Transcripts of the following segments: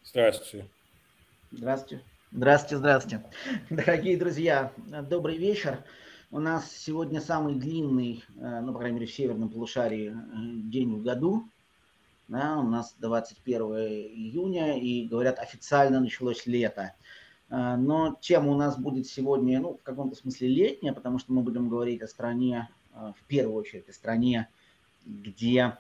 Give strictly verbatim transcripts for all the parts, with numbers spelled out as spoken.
Здравствуйте. Здравствуйте. Здравствуйте, здравствуйте. Дорогие друзья, добрый вечер. У нас сегодня самый длинный, ну, по крайней мере, в северном полушарии день в году. Да, у нас двадцать первое июня, и, говорят, официально началось лето. Но тема у нас будет сегодня, ну, в каком-то смысле летняя, потому что мы будем говорить о стране, в первую очередь, о стране, где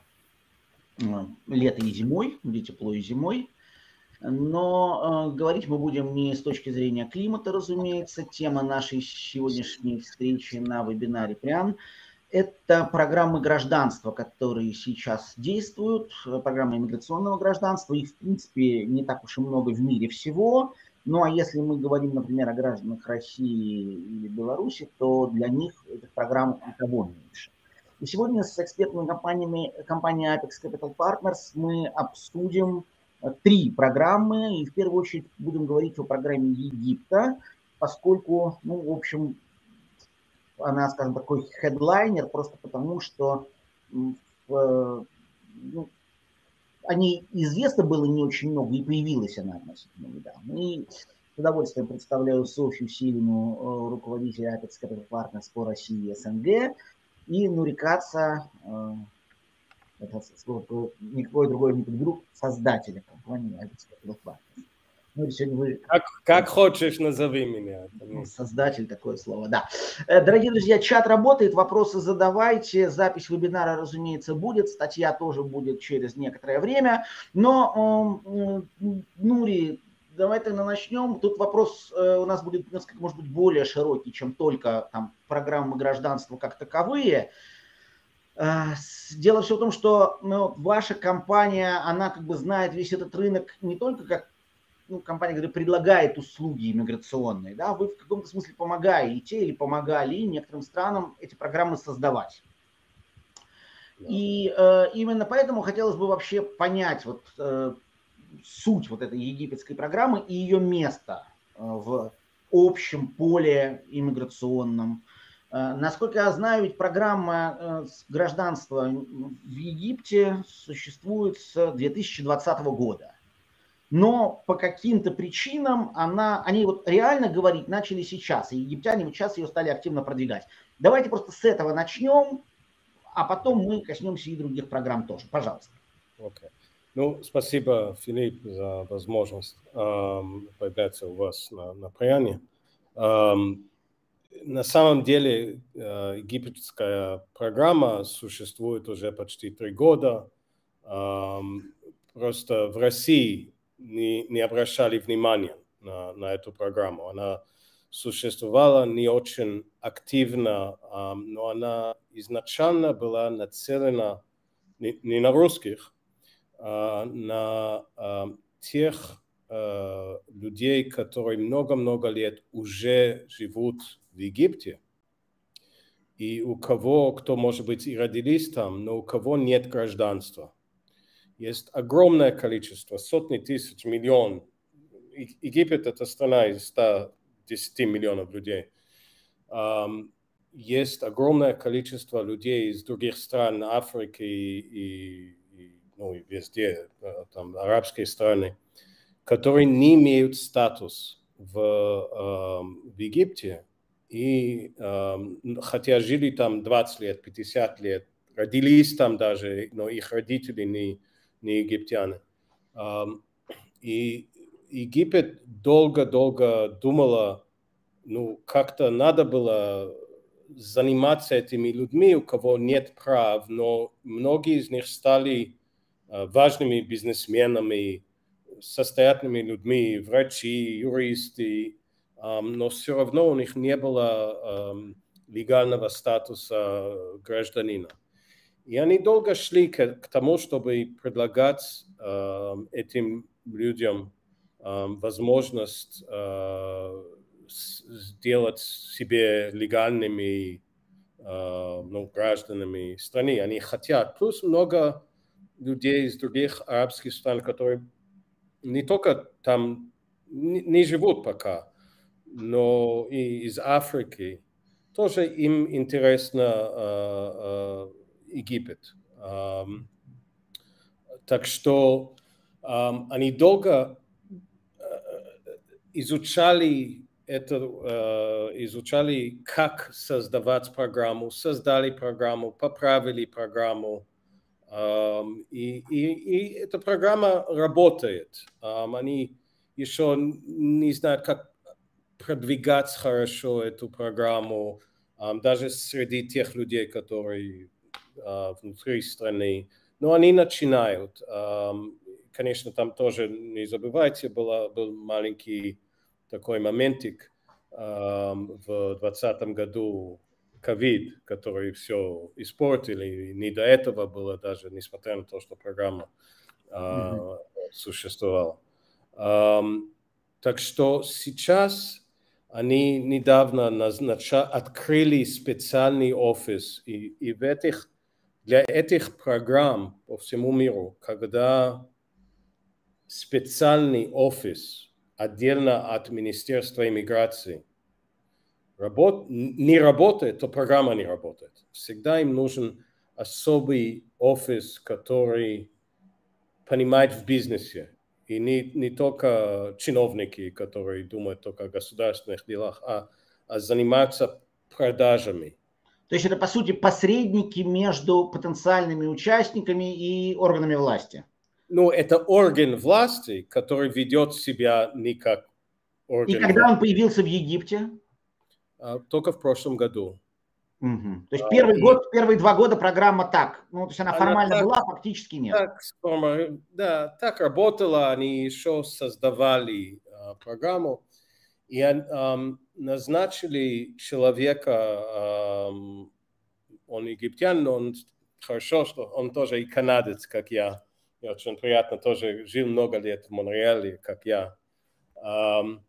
лето и зимой, где тепло и зимой. Но э, говорить мы будем не с точки зрения климата, разумеется. Тема нашей сегодняшней встречи на вебинаре ПРИАН – это программы гражданства, которые сейчас действуют, программы иммиграционного гражданства. Их, в принципе, не так уж и много в мире всего. Ну а если мы говорим, например, о гражданах России или Беларуси, то для них этих программ и того меньше. И сегодня с экспертными компаниями, компанией Apex Capital Partners мы обсудим три программы, и в первую очередь будем говорить о программе Египта, поскольку, ну, в общем, она, скажем, такой хедлайнер, просто потому что в, ну, о ней известно было не очень много, и появилась она относительно недавно. И с удовольствием представляю Софью Силину, руководителя Apex Capital Partners по России и СНГ, и Нурикаца, это никакой другой не подберу, создателя компании Apex Capital Partners. Ну, сегодня вы... Как, как хочешь, назови меня. Ну, создатель, такое слово, да. Дорогие друзья, чат работает, вопросы задавайте. Запись вебинара, разумеется, будет. Статья тоже будет через некоторое время. Но, Нури, давай тогда начнем. Тут вопрос у нас будет несколько, может быть, более широкий, чем только там программы гражданства как таковые. Дело все в том, что, ну, ваша компания, она как бы знает весь этот рынок не только как, ну, компания, которая предлагает услуги иммиграционные, да, вы в каком-то смысле помогаете или помогали некоторым странам эти программы создавать. И э, именно поэтому хотелось бы вообще понять вот э, суть вот этой египетской программы и ее место э, в общем поле иммиграционном. Насколько я знаю, ведь программа гражданства в Египте существует с две тысячи двадцатого года. Но по каким-то причинам она, они вот реально говорить начали сейчас, и египтяне вот сейчас ее стали активно продвигать. Давайте просто с этого начнем, а потом мы коснемся и других программ тоже. Пожалуйста. Okay. Ну, спасибо, Филипп, за возможность эм, появляться у вас на, на ПРИАНе. Эм, На самом деле египетская программа существует уже почти три года. Просто в России не, не обращали внимания на, на эту программу. Она существовала не очень активно, но она изначально была нацелена не, не на русских, а на тех людей, которые много-много лет уже живут в Египте, и у кого, кто, может быть, и родились там, но у кого нет гражданства. Есть огромное количество, сотни тысяч, миллион. Египет – это страна из ста десяти миллионов людей. Есть огромное количество людей из других стран Африки и, и, ну, и везде, там, арабские страны, которые не имеют статус в, э, в Египте, и э, хотя жили там двадцать лет, пятьдесят лет, родились там даже, но их родители не, не египтяне. Э, и Египет долго-долго думала, ну, как-то надо было заниматься этими людьми, у кого нет прав, но многие из них стали э, важными бизнесменами, состоятельными людьми, врачи, юристы, но все равно у них не было легального статуса гражданина. И они долго шли к, к тому, чтобы предлагать этим людям возможность сделать себе легальными ну, гражданами страны. Они хотят. Плюс много людей из других арабских стран, которые не только там не, не живут пока, но и из Африки. Тоже им интересно э, э, Египет. Э, так что э, они долго изучали это, изучали, как создавать программу, создали программу, поправили программу, и, и, и эта программа работает. Они еще не знают, как продвигать хорошо эту программу, даже среди тех людей, которые внутри страны. Но они начинают. Конечно, там тоже, не забывайте, был, был маленький такой моментик в двадцатом году, ковид, который все испортил, и не до этого было даже, несмотря на то, что программа mm-hmm. существовала. Так что сейчас они недавно назначали, открыли специальный офис, и, и в этих, для этих программ по всему миру, когда специальный офис отдельно от Министерства иммиграции работ, не работает, то программа не работает. Всегда им нужен особый офис, который понимает в бизнесе. И не, не только чиновники, которые думают только о государственных делах, а, а занимаются продажами. То есть это, по сути, посредники между потенциальными участниками и органами власти? Ну, это орган власти, который ведет себя не как орган И когда власти. он появился в Египте? Только в прошлом году. Угу. То есть первый и... год, первые два года программа так, ну, то есть она, она формально так, была, фактически нет. Так, да, так работала, они еще создавали uh, программу, и um, назначили человека, um, он египтян, но он хорошо, что он тоже и канадец, как я, и очень приятно, тоже жил много лет в Монреале, как я. Um,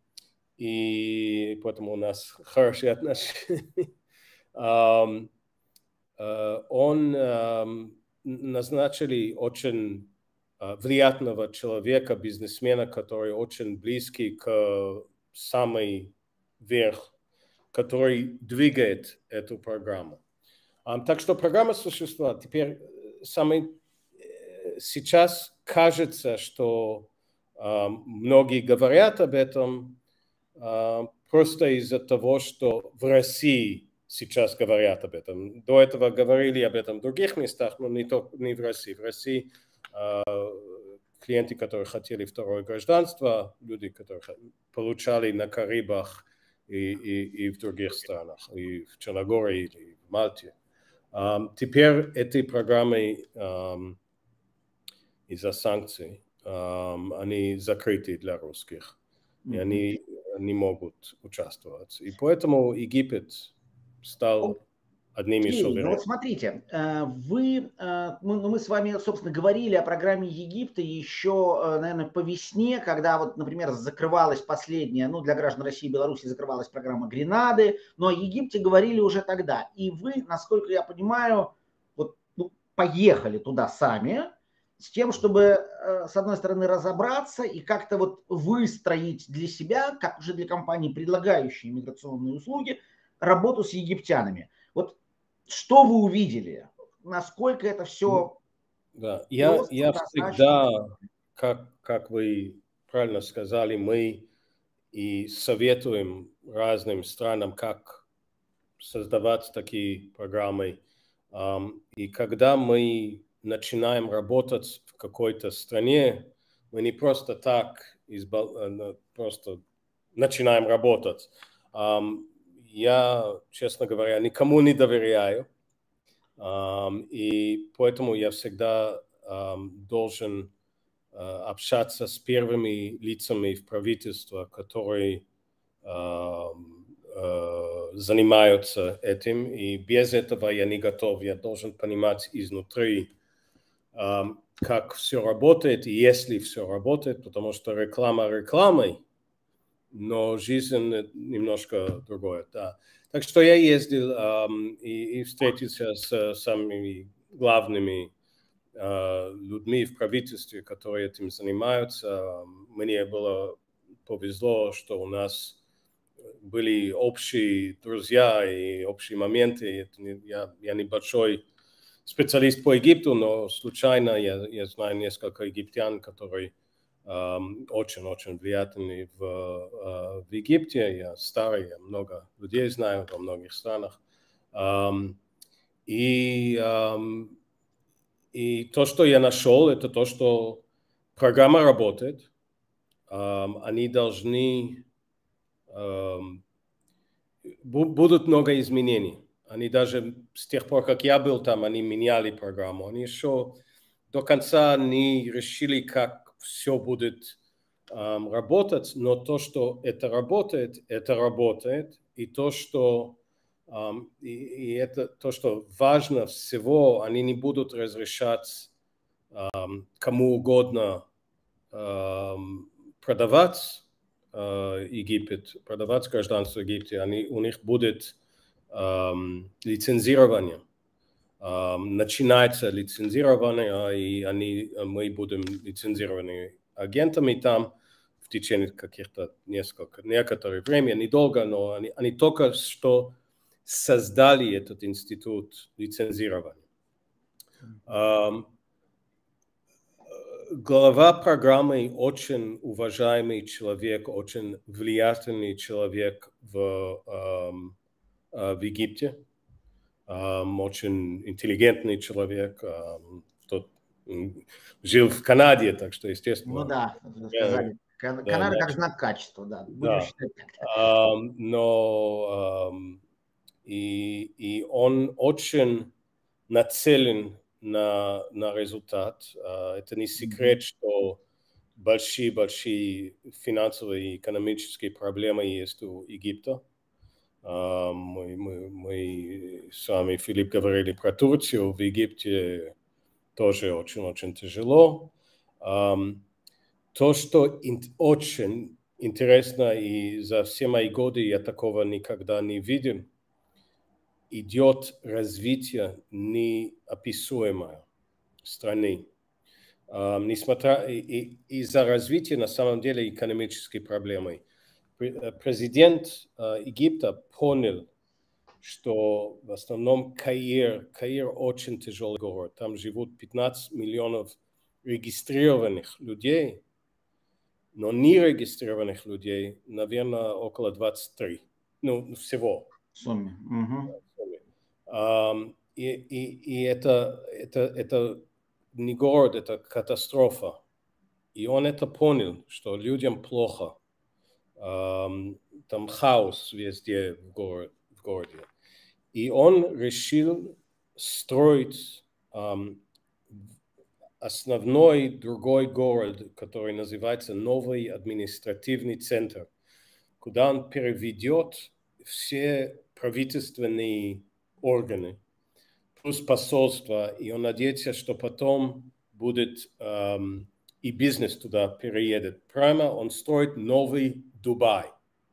и поэтому у нас хорошие отношения. Um, uh, он um, назначили очень uh, влиятельного человека, бизнесмена, который очень близкий к самой верх, который двигает эту программу. Um, так что программа существует. Теперь самый, сейчас кажется, что um, многие говорят об этом, Uh, просто из-за того, что в России сейчас говорят об этом. До этого говорили об этом в других местах, но не, только, не в России. В России uh, клиенты, которые хотели второе гражданство, люди, которые получали на Карибах и, и, и в других странах, и в Черногории, и в Мальте. Um, теперь этой программой um, из-за санкций um, они закрыты для русских. И они не могут участвовать. И поэтому Египет стал одним из ну вот смотрите, вы, мы, мы с вами, собственно, говорили о программе Египта еще, наверное, по весне, когда вот, например, закрывалась последняя, ну, для граждан России и Беларуси закрывалась программа Гренады, но о Египте говорили уже тогда. И вы, насколько я понимаю, вот, ну, поехали туда сами, с тем, чтобы, с одной стороны, разобраться и как-то вот выстроить для себя, как уже для компаний, предлагающие миграционные услуги, работу с египтянами. Вот что вы увидели? Насколько это все... Да, я, я всегда, как, как вы правильно сказали, мы и советуем разным странам, как создавать такие программы. И когда мы начинаем работать в какой-то стране, мы не просто так избав... просто начинаем работать. Я, честно говоря, никому не доверяю, и поэтому я всегда должен общаться с первыми лицами в правительстве, которые занимаются этим, и без этого я не готов. Я должен понимать изнутри, как все работает, и если все работает, потому что реклама рекламой, но жизнь немножко другое. Да. Так что я ездил и, и встретился с самыми главными людьми в правительстве, которые этим занимаются. Мне было повезло, что у нас были общие друзья и общие моменты. Я, я небольшой специалист по Египту, но случайно я, я знаю несколько египтян, которые очень-очень влиятельный в, в Египте. Я старый, я много людей знаю во многих странах. И, и то, что я нашел, это то, что программа работает. Они должны... Будут много изменений. Они даже с тех пор, как я был там, они меняли программу. Они еще до конца не решили, как все будет um, работать, но то, что это работает, это работает. И то, что, um, и, и это, то, что важно всего, они не будут разрешать um, кому угодно um, продавать uh, Египет, продавать гражданство Египта. Они, у них будет um, лицензирование. Um, начинается лицензирование, и они, мы будем лицензированы агентами там в течение каких-то несколько, некоторое время, недолго, но они, они только что создали этот институт лицензирования. Um, глава программы очень уважаемый человек, очень влиятельный человек в, um, uh, в Египте. Um, очень интеллигентный человек, um, тот um, жил в Канаде, так что, естественно. Ну да, сказали. Канада да, как значит, знак качества, да. Будем да. считать так. Um, но um, и, и он очень нацелен на, на результат. Uh, это не секрет, mm-hmm. что большие-большие финансовые и экономические проблемы есть у Египта. Uh, мы, мы, мы с вами, Филипп, говорили про Турцию. В Египте тоже очень-очень тяжело. Um, то, что ин- очень интересно, и за все мои годы я такого никогда не видел, идет развитие неописуемое страны. Um, несмотря и, и, из-за развития на самом деле экономические проблемы. Президент uh, Египта понял, что в основном Каир, Каир очень тяжелый город. Там живут пятнадцать миллионов регистрированных людей, но нерегистрированных людей, наверное, около двадцать три. Ну, всего. В сумме. Угу. Um, и и, и это, это, это не город, это катастрофа. И он это понял, что людям плохо. Um, там хаос везде в, город, в городе. И он решил строить um, основной другой город, который называется Новый административный центр, куда он переведет все правительственные органы, плюс посольство, и он надеется, что потом будет um, и бизнес туда переедет. Прямо он строит новый Дубай.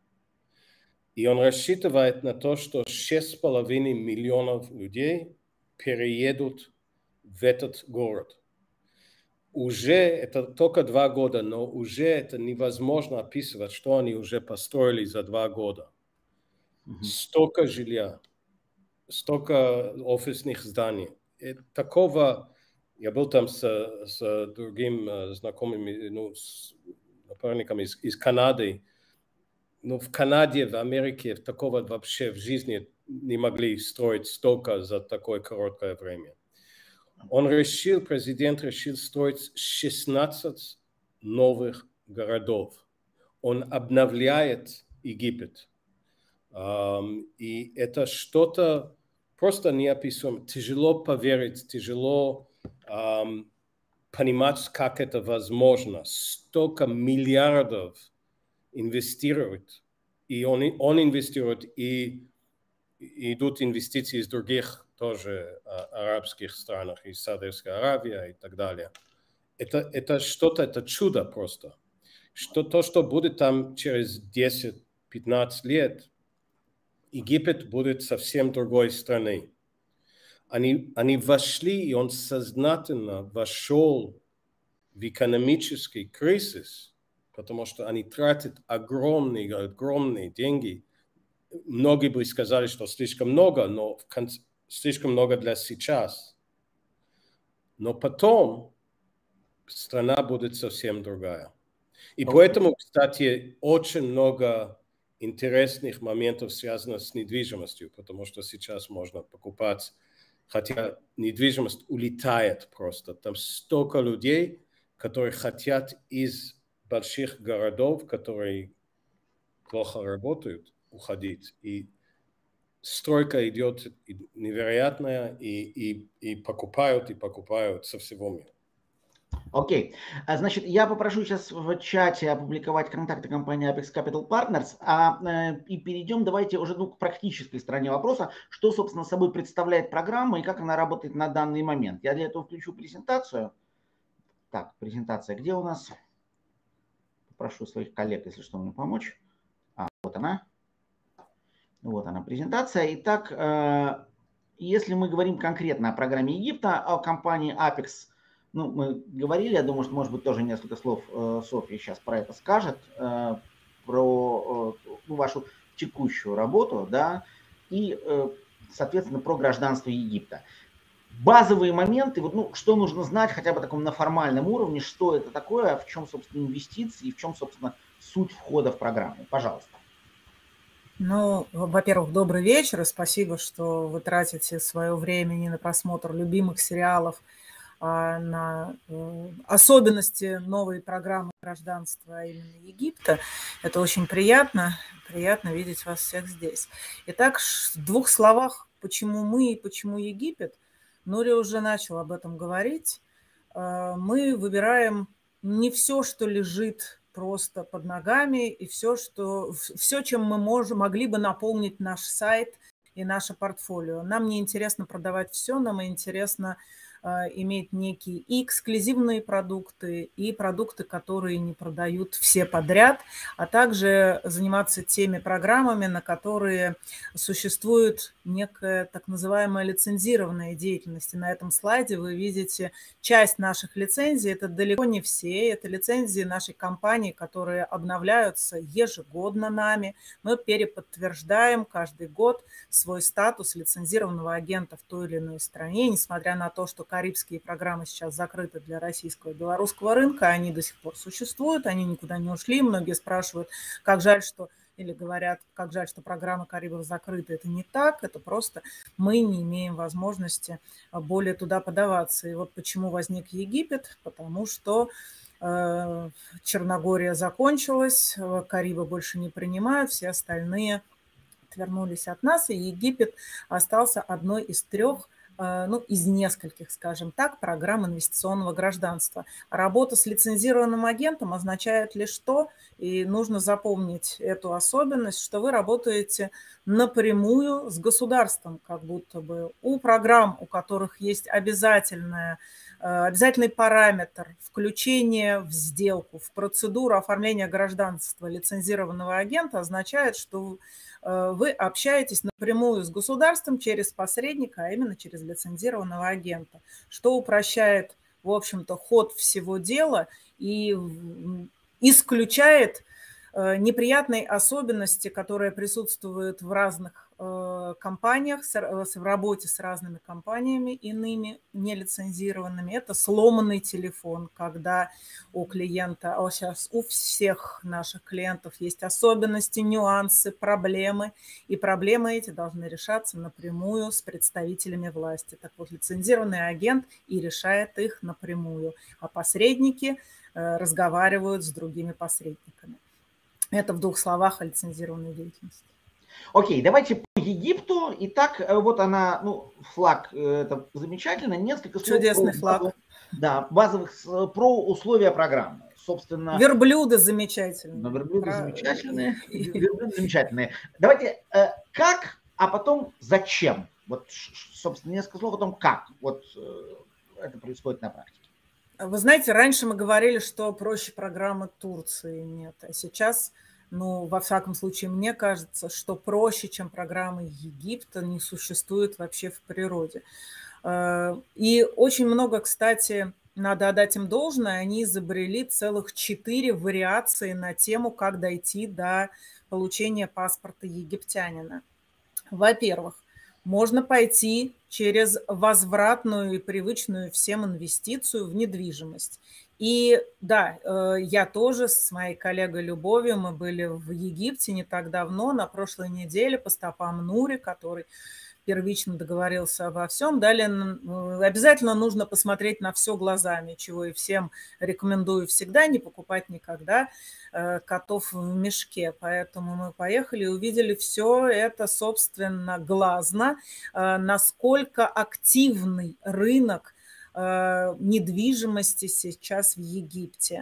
И он рассчитывает на то, что шесть с половиной миллионов людей переедут в этот город. Уже это только два года, но уже это невозможно описывать, что они уже построили за два года. Mm-hmm. Столько жилья, столько офисных зданий. И такого, я был там с, с другим знакомым, ну, с напарником из, из Канады. Ну, в Канаде, в Америке такого вообще в жизни не могли строить столько за такое короткое время. Он решил, президент решил строить шестнадцать новых городов. Он обновляет Египет. Um, и это что-то просто неописуемое. Тяжело поверить, тяжело um, понимать, как это возможно. Столько миллиардов инвестирует, и он, он инвестирует, и, и идут инвестиции из других тоже а, арабских странах, из Саудовской Аравии и так далее. Это, это что-то, это чудо просто. Что, то, что будет там через десять-пятнадцать лет, Египет будет совсем другой страной. Они, они вошли, и он сознательно вошел в экономический кризис, потому что они тратят огромные, огромные деньги. Многие бы сказали, что слишком много, но в конце, слишком много для сейчас. Но потом страна будет совсем другая. И поэтому, кстати, очень много интересных моментов связано с недвижимостью, потому что сейчас можно покупать, хотя недвижимость улетает просто. Там столько людей, которые хотят из больших городов, которые плохо работают, уходить. И стройка идет невероятная, и, и, и покупают, и покупают со всего мира. Окей. Okay. Значит, я попрошу сейчас в чате опубликовать контакты компании Apex Capital Partners, а, э, и перейдем, давайте уже ну, к практической стороне вопроса, что, собственно, собой представляет программа и как она работает на данный момент. Я для этого включу презентацию. Так, презентация где у нас? Попрошу своих коллег, если что, мне помочь. А, вот она. Вот она, презентация. Итак, э, если мы говорим конкретно о программе Египта, о компании Apex, ну, мы говорили, я думаю, что, может быть, тоже несколько слов э, Софья сейчас про это скажет, э, про э, ну, вашу текущую работу, да, и, э, соответственно, про гражданство Египта. Базовые моменты, вот, ну, что нужно знать хотя бы таком на формальном уровне, что это такое, в чем, собственно, инвестиции, в чем, собственно, суть входа в программу. Пожалуйста. Ну, во-первых, добрый вечер, и спасибо, что вы тратите свое время не на просмотр любимых сериалов, а на э, особенности новой программы гражданства, а именно Египта. Это очень приятно, приятно видеть вас всех здесь. Итак, в двух словах, почему мы и почему Египет. Нури уже начал об этом говорить. Э, мы выбираем не все, что лежит просто под ногами, и все, что, все, чем мы можем, могли бы наполнить наш сайт и наше портфолио. Нам не интересно продавать все, нам интересно иметь некие и эксклюзивные продукты, и продукты, которые не продают все подряд, а также заниматься теми программами, на которые существует некая так называемая лицензированная деятельность. И на этом слайде вы видите часть наших лицензий. Это далеко не все. Это лицензии нашей компании, которые обновляются ежегодно нами. Мы переподтверждаем каждый год свой статус лицензированного агента в той или иной стране, несмотря на то, что карибские программы сейчас закрыты для российского и белорусского рынка, они до сих пор существуют, они никуда не ушли. Многие спрашивают, как жаль, что, или говорят, как жаль, что программа Карибов закрыта. Это не так, это просто мы не имеем возможности более туда подаваться. И вот почему возник Египет, потому что э, Черногория закончилась, Карибы больше не принимают, все остальные отвернулись от нас, и Египет остался одной из трех, ну, из нескольких, скажем так, программ инвестиционного гражданства. Работа с лицензированным агентом означает лишь то, и нужно запомнить эту особенность, что вы работаете напрямую с государством, как будто бы у программ, у которых есть обязательная, обязательный параметр включения в сделку, в процедуру оформления гражданства лицензированного агента, означает, что вы общаетесь напрямую с государством через посредника, а именно через лицензированного агента, что упрощает, в общем-то, ход всего дела и исключает неприятные особенности, которые присутствуют в разных компаниях, в работе с разными компаниями, иными нелицензированными. Это сломанный телефон, когда у клиента, а сейчас у всех наших клиентов есть особенности, нюансы, проблемы, и проблемы эти должны решаться напрямую с представителями власти. Так вот, лицензированный агент и решает их напрямую, а посредники разговаривают с другими посредниками. Это в двух словах о лицензированной деятельности. Окей, давайте по Египту. Итак, вот она, ну, флаг, это замечательно. Несколько слов. Чудесный про, флаг. Да, базовых, про условия программы. Собственно, верблюды замечательные. Ну, верблюды про... замечательные. Верблюды замечательные. Давайте, как, а потом зачем? Вот, собственно, несколько слов о том, как вот это происходит на практике. Вы знаете, раньше мы говорили, что проще программы Турции нет, а сейчас, ну, во всяком случае, мне кажется, что проще, чем программы Египта, не существует вообще в природе. И очень много, кстати, надо отдать им должное, они изобрели целых четыре вариации на тему, как дойти до получения паспорта египтянина. Во-первых, можно пойти через возвратную и привычную всем инвестицию в недвижимость. И да, я тоже с моей коллегой Любовью, мы были в Египте не так давно, на прошлой неделе по стопам Нури, который первично договорился обо всем. Далее обязательно нужно посмотреть на все глазами, чего и всем рекомендую всегда, не покупать никогда котов в мешке. Поэтому мы поехали и увидели все это, собственно, глазно, насколько активный рынок недвижимости сейчас в Египте.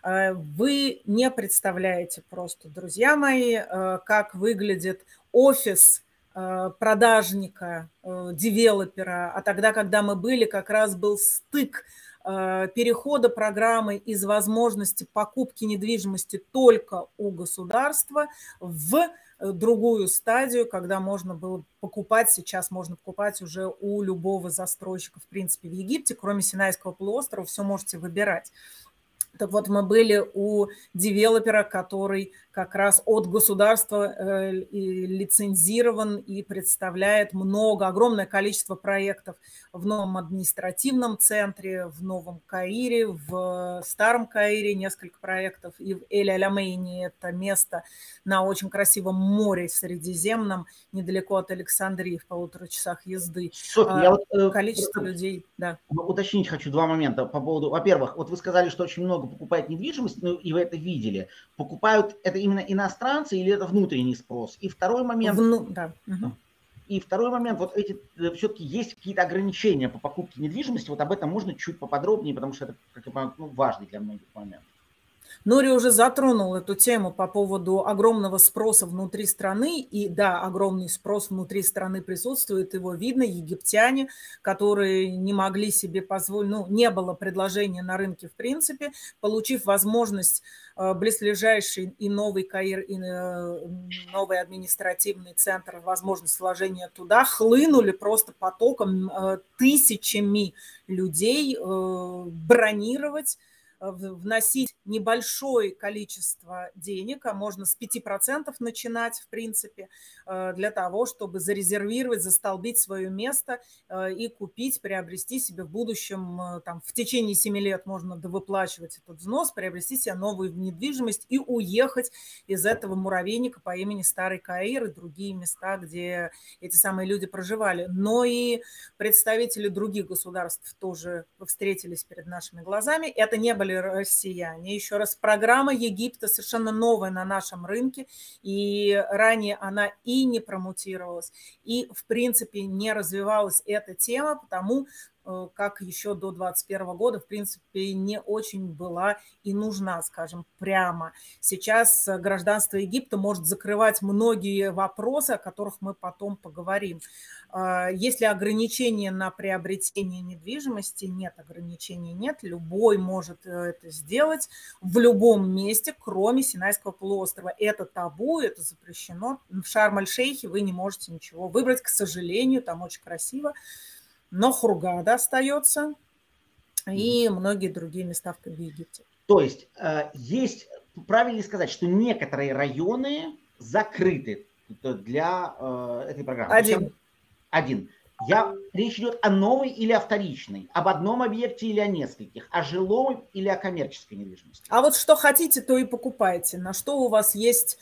Вы не представляете просто, друзья мои, как выглядит офис продажника, девелопера, а тогда, когда мы были, как раз был стык перехода программы из возможности покупки недвижимости только у государства в другую стадию, когда можно было покупать, сейчас можно покупать уже у любого застройщика, в принципе, в Египте, кроме Синайского полуострова, все можете выбирать. Так вот, мы были у девелопера, который как раз от государства э, и лицензирован и представляет много, огромное количество проектов в новом административном центре, в Новом Каире, в Старом Каире несколько проектов, и в Эль-Алямейне, это место на очень красивом море Средиземном, недалеко от Александрии, в полутора часах езды. Софья, а, я вот, количество э, людей, да. Уточнить хочу два момента по поводу, во-первых, вот вы сказали, что очень много покупают недвижимость, ну и вы это видели. Покупают это именно иностранцы или это внутренний спрос? И второй момент... Вну... Да. Угу. И второй момент, вот эти, все-таки есть какие-то ограничения по покупке недвижимости, вот об этом можно чуть поподробнее, потому что это, как я понимаю, ну, важный для многих момент. Нури уже затронул эту тему по поводу огромного спроса внутри страны. И да, огромный спрос внутри страны присутствует, его видно. Египтяне, которые не могли себе позволить, ну, не было предложения на рынке в принципе, получив возможность близлежащий и Новый Каир, и новый административный центр, возможность вложения туда, хлынули просто потоком, тысячами людей бронировать, вносить небольшое количество денег, а можно с пяти процентов начинать, в принципе, для того, чтобы зарезервировать, застолбить свое место и купить, приобрести себе в будущем, там, в течение семи лет можно довыплачивать этот взнос, приобрести себе новую недвижимость и уехать из этого муравейника по имени Старый Каир и другие места, где эти самые люди проживали. Но и представители других государств тоже встретились перед нашими глазами. Это не были россияне. Еще раз, программа Египта совершенно новая на нашем рынке, и ранее она и не промутировалась, и в принципе не развивалась эта тема, потому как еще до двадцать первого года, в принципе, не очень была и нужна, скажем, прямо. Сейчас гражданство Египта может закрывать многие вопросы, о которых мы потом поговорим. Есть ли ограничения на приобретение недвижимости? Нет, ограничений нет. Любой может это сделать в любом месте, кроме Синайского полуострова. Это табу, это запрещено. В Шарм-эль-Шейхе вы не можете ничего выбрать, к сожалению, там очень красиво. Но Хургада остается и многие другие места в Египте. То есть, есть, правильно сказать, что некоторые районы закрыты для этой программы? Один. Один. Я, речь идет о новой или о вторичной, об одном объекте или о нескольких, о жилом или о коммерческой недвижимости? А вот что хотите, то и покупайте. На что у вас есть...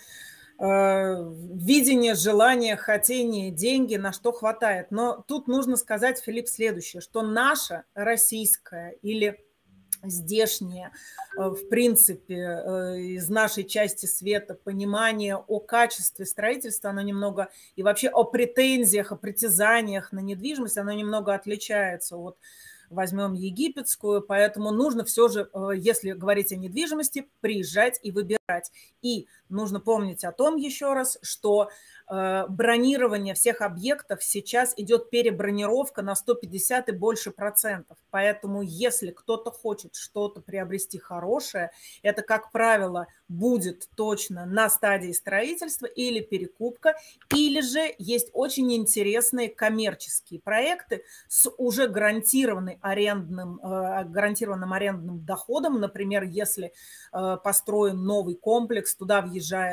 видение, желание, хотение, деньги, на что хватает. Но тут нужно сказать, Филипп, следующее, что наша российская или здешнее, в принципе, из нашей части света понимание о качестве строительства, оно немного, и вообще о претензиях, о притязаниях на недвижимость, оно немного отличается от, возьмем египетскую, поэтому нужно все же, если говорить о недвижимости, приезжать и выбирать. И нужно помнить о том еще раз, что бронирование всех объектов сейчас идет перебронировка на сто пятьдесят и больше процентов. Поэтому если кто-то хочет что-то приобрести хорошее, это, как правило, будет точно на стадии строительства или перекупка, или же есть очень интересные коммерческие проекты с уже гарантированным арендным, гарантированным арендным доходом. Например, если построен новый комплекс, туда въезжает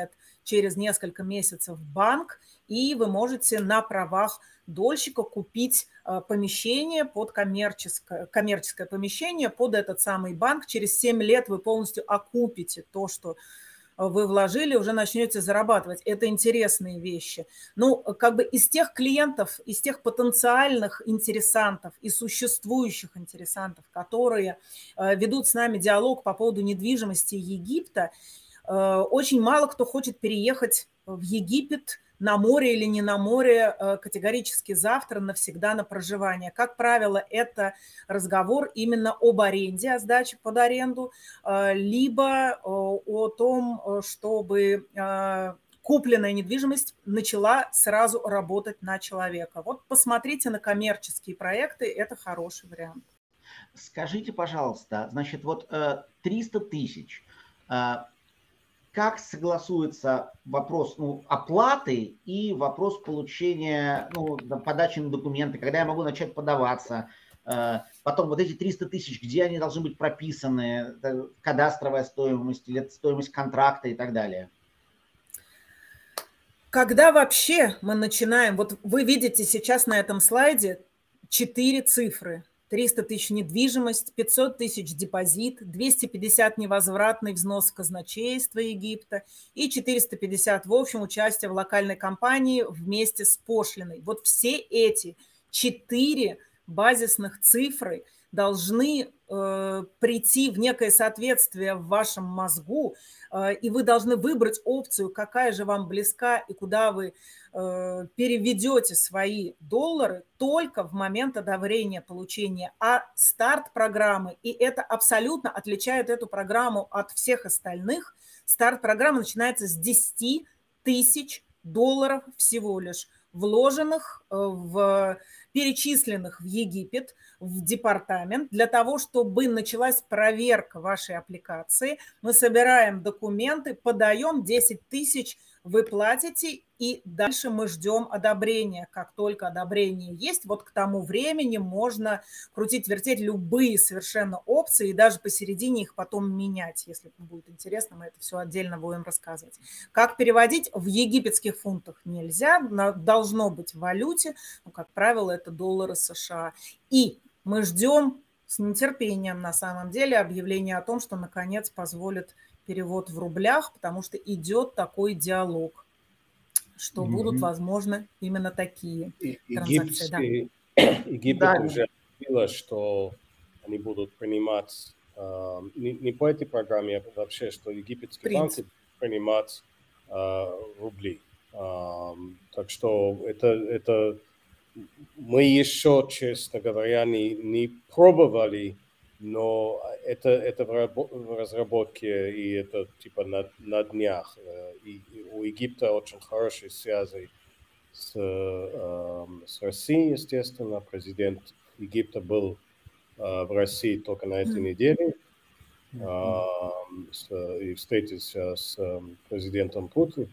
через несколько месяцев в банк, и вы можете на правах дольщика купить помещение под коммерческое, коммерческое помещение под этот самый банк. Через семь лет вы полностью окупите то, что вы вложили, уже начнете зарабатывать. Это интересные вещи. Ну, как бы из тех клиентов, из тех потенциальных интересантов и существующих интересантов, которые ведут с нами диалог по поводу недвижимости Египта, очень мало кто хочет переехать в Египет на море или не на море категорически завтра, навсегда на проживание. Как правило, это разговор именно об аренде, о сдаче под аренду, либо о том, чтобы купленная недвижимость начала сразу работать на человека. Вот посмотрите на коммерческие проекты, это хороший вариант. Скажите, пожалуйста, значит, вот триста тысяч. Как согласуется вопрос ну, оплаты и вопрос получения, ну, подачи на документы, когда я могу начать подаваться, потом вот эти триста тысяч, где они должны быть прописаны, кадастровая стоимость или стоимость контракта и так далее? Когда вообще мы начинаем, вот вы видите сейчас на этом слайде четыре цифры. триста тысяч недвижимость, пятьсот тысяч депозит, двести пятьдесят невозвратный взнос в казначейство Египта и четыреста пятьдесят в общем участие в локальной компании вместе с пошлиной. Вот все эти четыре базисных цифры должны э, прийти в некое соответствие в вашем мозгу, э, и вы должны выбрать опцию, какая же вам близка и куда вы э, переведете свои доллары только в момент одобрения получения. А старт программы, и это абсолютно отличает эту программу от всех остальных, старт программы начинается с десяти тысяч долларов всего лишь, вложенных в перечисленных в Египет, в департамент, для того, чтобы началась проверка вашей аппликации. Мы собираем документы, подаем десять тысяч, вы платите, и дальше мы ждем одобрения. Как только одобрение есть, вот к тому времени можно крутить-вертеть любые совершенно опции, и даже посередине их потом менять. Если будет интересно, мы это все отдельно будем рассказывать. Как переводить? В египетских фунтах нельзя, должно быть в валюте, но, как правило, это доллары США. И мы ждем с нетерпением, на самом деле, объявления о том, что, наконец, позволят перевод в рублях, потому что идет такой диалог, что mm-hmm. будут, возможно, именно такие и, транзакции. Да. Египет да. уже объявила, что они будут принимать, э, не, не по этой программе, а вообще, что египетские банки будут принимать э, рубли. Э, так что это, это мы еще, честно говоря, не, не пробовали, но это, это в разработке, и это типа на, на днях. И у Египта очень хорошие связи с, с Россией, естественно. Президент Египта был в России только на этой неделе и встретился с президентом Путиным.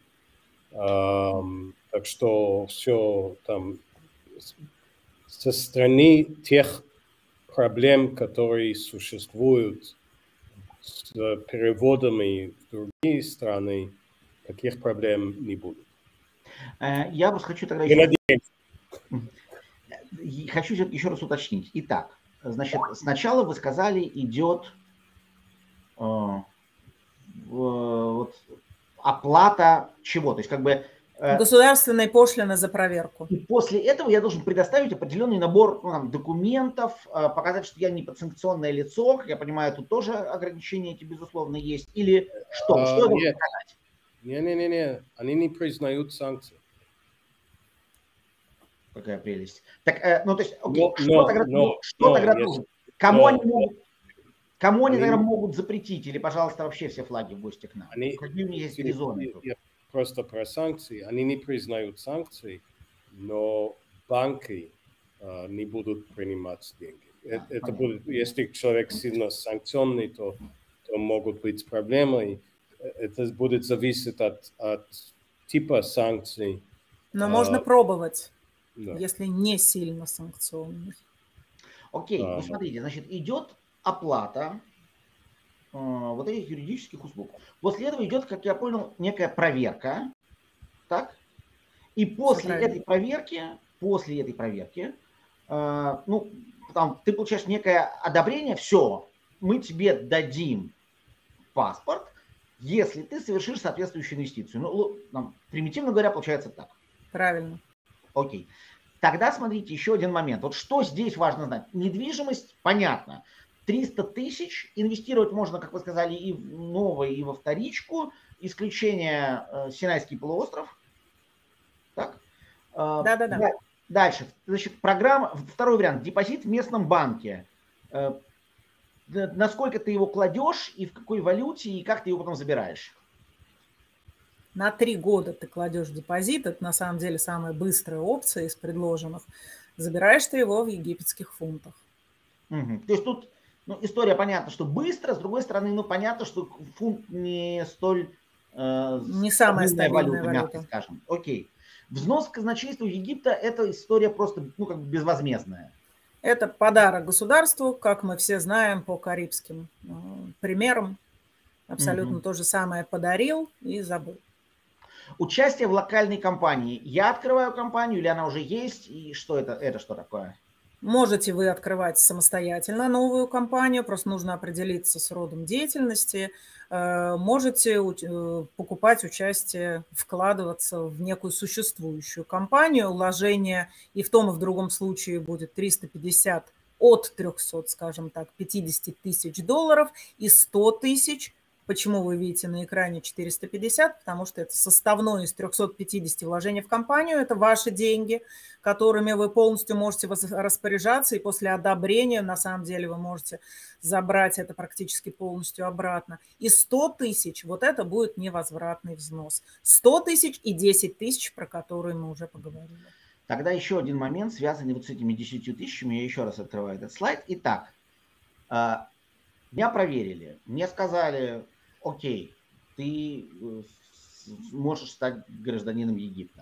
Так что все там со стороны тех проблем, которые существуют с переводами в другие страны, таких проблем не будет. Я вас хочу тогда еще... Хочу еще раз уточнить. Итак, значит, сначала вы сказали, идет э, вот, оплата чего? То есть как бы... Государственной пошлины за проверку. И после этого я должен предоставить определенный набор ну, там, документов, показать, что я не подсанкционное лицо. Как я понимаю, тут тоже ограничения эти, безусловно, есть. Или что? А, что я должен показать? Не-не-не, они не признают санкции. Какая прелесть. Так, ну, то есть, окей, но, что но, тогда, но, что но, тогда yes, должен? Кому но, они могут... Кому они, они, наверное, могут запретить? Или, пожалуйста, вообще все флаги в гости к нам? Они, Какие у них есть резоны? Просто про санкции. Они не признают санкции, но банки э, не будут принимать деньги. А, это это будет, если человек сильно санкционный, то, то могут быть проблемы. Это будет зависеть от, от типа санкций. Но а, можно пробовать, да. если не сильно санкционный. Окей, а, ну смотрите, значит, идет оплата. вот этих юридических услуг. После этого идет, как я понял, некая проверка, так? И после этой проверки, после этой проверки, э, ну, там, ты получаешь некое одобрение, все, мы тебе дадим паспорт, если ты совершишь соответствующую инвестицию. Ну, там, примитивно говоря, получается так. Правильно. Окей. Тогда смотрите, еще один момент. Вот что здесь важно знать. Недвижимость, понятно. триста тысяч инвестировать можно, как вы сказали, и в новое, и во вторичку. Исключение э, Синайский полуостров. Так. Да, да, да. Дальше. Значит, программа, второй вариант. Депозит в местном банке. Э, насколько ты его кладешь, и в какой валюте, и как ты его потом забираешь? На три года ты кладешь депозит. Это на самом деле самая быстрая опция из предложенных. Забираешь ты его в египетских фунтах. Угу. То есть тут ну, история понятна, что быстро, с другой стороны, ну понятно, что фунт не столь э, не самая стабильная валюта, валюта, мягко скажем. Окей. Взнос в казначейство Египта – это история просто ну, как бы безвозмездная. Это подарок государству, как мы все знаем по карибским э, примерам. Абсолютно угу. То же самое подарил и забыл. Участие в локальной компании. Я открываю компанию или она уже есть? И что это? Это что такое? Можете вы открывать самостоятельно новую компанию, просто нужно определиться с родом деятельности. Можете покупать участие, вкладываться в некую существующую компанию. Вложение и в том, и в другом случае будет триста пятьдесят от трёхсот, скажем так, пятидесяти тысяч долларов и сто тысяч. Почему вы видите на экране четыреста пятьдесят? Потому что это составное из трёхсот пятидесяти вложений в компанию. Это ваши деньги, которыми вы полностью можете распоряжаться. И после одобрения, на самом деле, вы можете забрать это практически полностью обратно. И сто тысяч, вот это будет невозвратный взнос. сто тысяч и десять тысяч, про которые мы уже поговорили. Тогда еще один момент, связанный вот с этими десятью тысячами. Я еще раз открываю этот слайд. Итак, меня проверили. Мне сказали... Окей, ты можешь стать гражданином Египта.